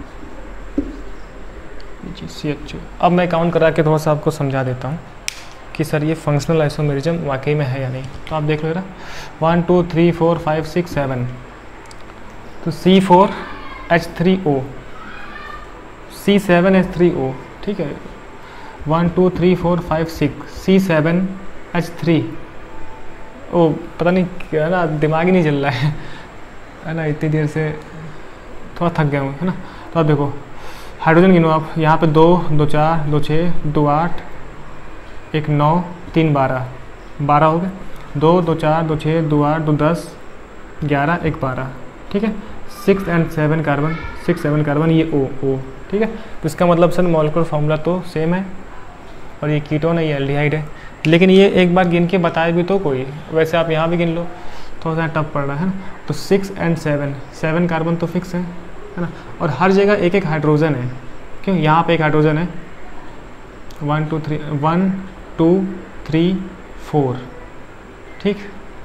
सी एच ओ अब मैं काउंट करा के थोड़ा सा आपको समझा देता हूँ कि सर ये फंक्शनल आइसोमेरिज्म वाकई में है या नहीं। तो आप देख लो जरा, one two three four five six seven, तो C four H three O, C seven H three O, ठीक है। One two three four five six, C seven H three O, पता नहीं क्या ना, दिमाग ही नहीं चल रहा है है ना, इतनी देर से थोड़ा थक गया हूँ, है ना। तो आप देखो हाइड्रोजन गिनो आप, यहाँ पे दो, दो चार, दो छः, दो आठ, एक नौ, तीन बारह, बारह हो गए, दो, दो चार, दो छः, दो आठ, दो दस, ग्यारह, एक बारह, ठीक है। Six and seven carbon, six seven carbon, ये ओ ओ, ठीक है। तो इसका मतलब सर मॉलिक्यूलर फार्मूला तो सेम है, और ये कीटोन है, ये एल्डिहाइड है। लेकिन ये एक बार गिन के बताए भी तो कोई, वैसे आप यहाँ भी गिन लो, थोड़ा सा टफ पड़ रहा है ना। तो six and seven, seven carbon तो फिक्स है है ना, और हर जगह एक एक हाइड्रोजन है, क्यों, यहाँ पे एक हाइड्रोजन है, one two three, one two three four, ठीक,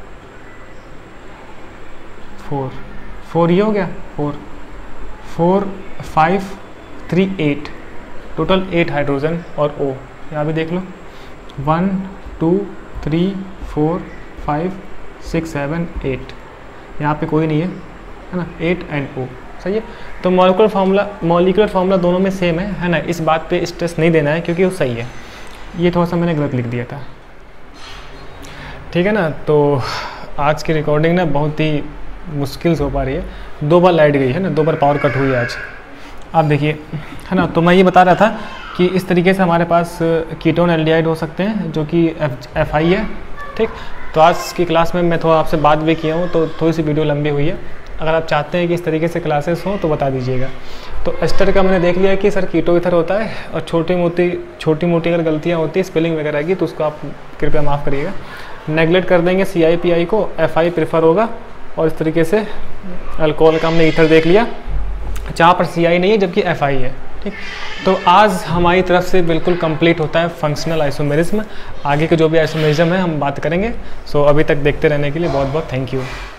फोर, फोर ये हो गया, four four five three eight, total eight hydrogen और ओ, यहाँ भी देख लो, one two three four five six seven eight, यहाँ पे कोई नहीं है, है ना, एट एंड ओ, सही है। तो मॉलिक्यूलर फार्मूला मॉलिक्यूलर फार्मूला दोनों में सेम है, है ना, इस बात पे स्ट्रेस नहीं देना है क्योंकि वो सही है। ये थोड़ा सा मैंने गलत लिख दिया था, ठीक है ना। तो आज की रिकॉर्डिंग ना बहुत ही मुश्किल से हो पा रही है, दो बार लाइट गई है ना, दो बार पावर कट हुई आज। आप देखिए, है ना, तो मैं ये बता रहा था कि इस तरीके से हमारे पास कीटोन एल्डिहाइड हो सकते हैं जो कि एफ एफ आई है, ठीक। तो आज की क्लास में मैं थोड़ा आपसे बात भी किया हूँ, तो थोड़ी सी वीडियो लंबी हुई है। अगर आप चाहते हैं कि इस तरीके से क्लासेस हों तो बता दीजिएगा। तो एस्टर का मैंने देख लिया कि सर कीटो ईथर होता है, और छोटी मोटी छोटी मोटी अगर गलतियाँ होती है स्पेलिंग वगैरह की तो उसको आप कृपया माफ़ करिएगा। नेगलेक्ट कर देंगे सी आई पी आई को, एफ आई प्रेफर होगा, और इस तरीके से अल्कोहल का हमने ईथर देख लिया, जहाँ पर सी आई नहीं है जबकि एफ आई है, ठीक। तो आज हमारी तरफ से बिल्कुल कंप्लीट होता है फंक्शनल आइसोमेरिज्म। आगे के जो भी आइसोमेरिज्म है हम बात करेंगे। सो अभी तक देखते रहने के लिए बहुत बहुत थैंक यू।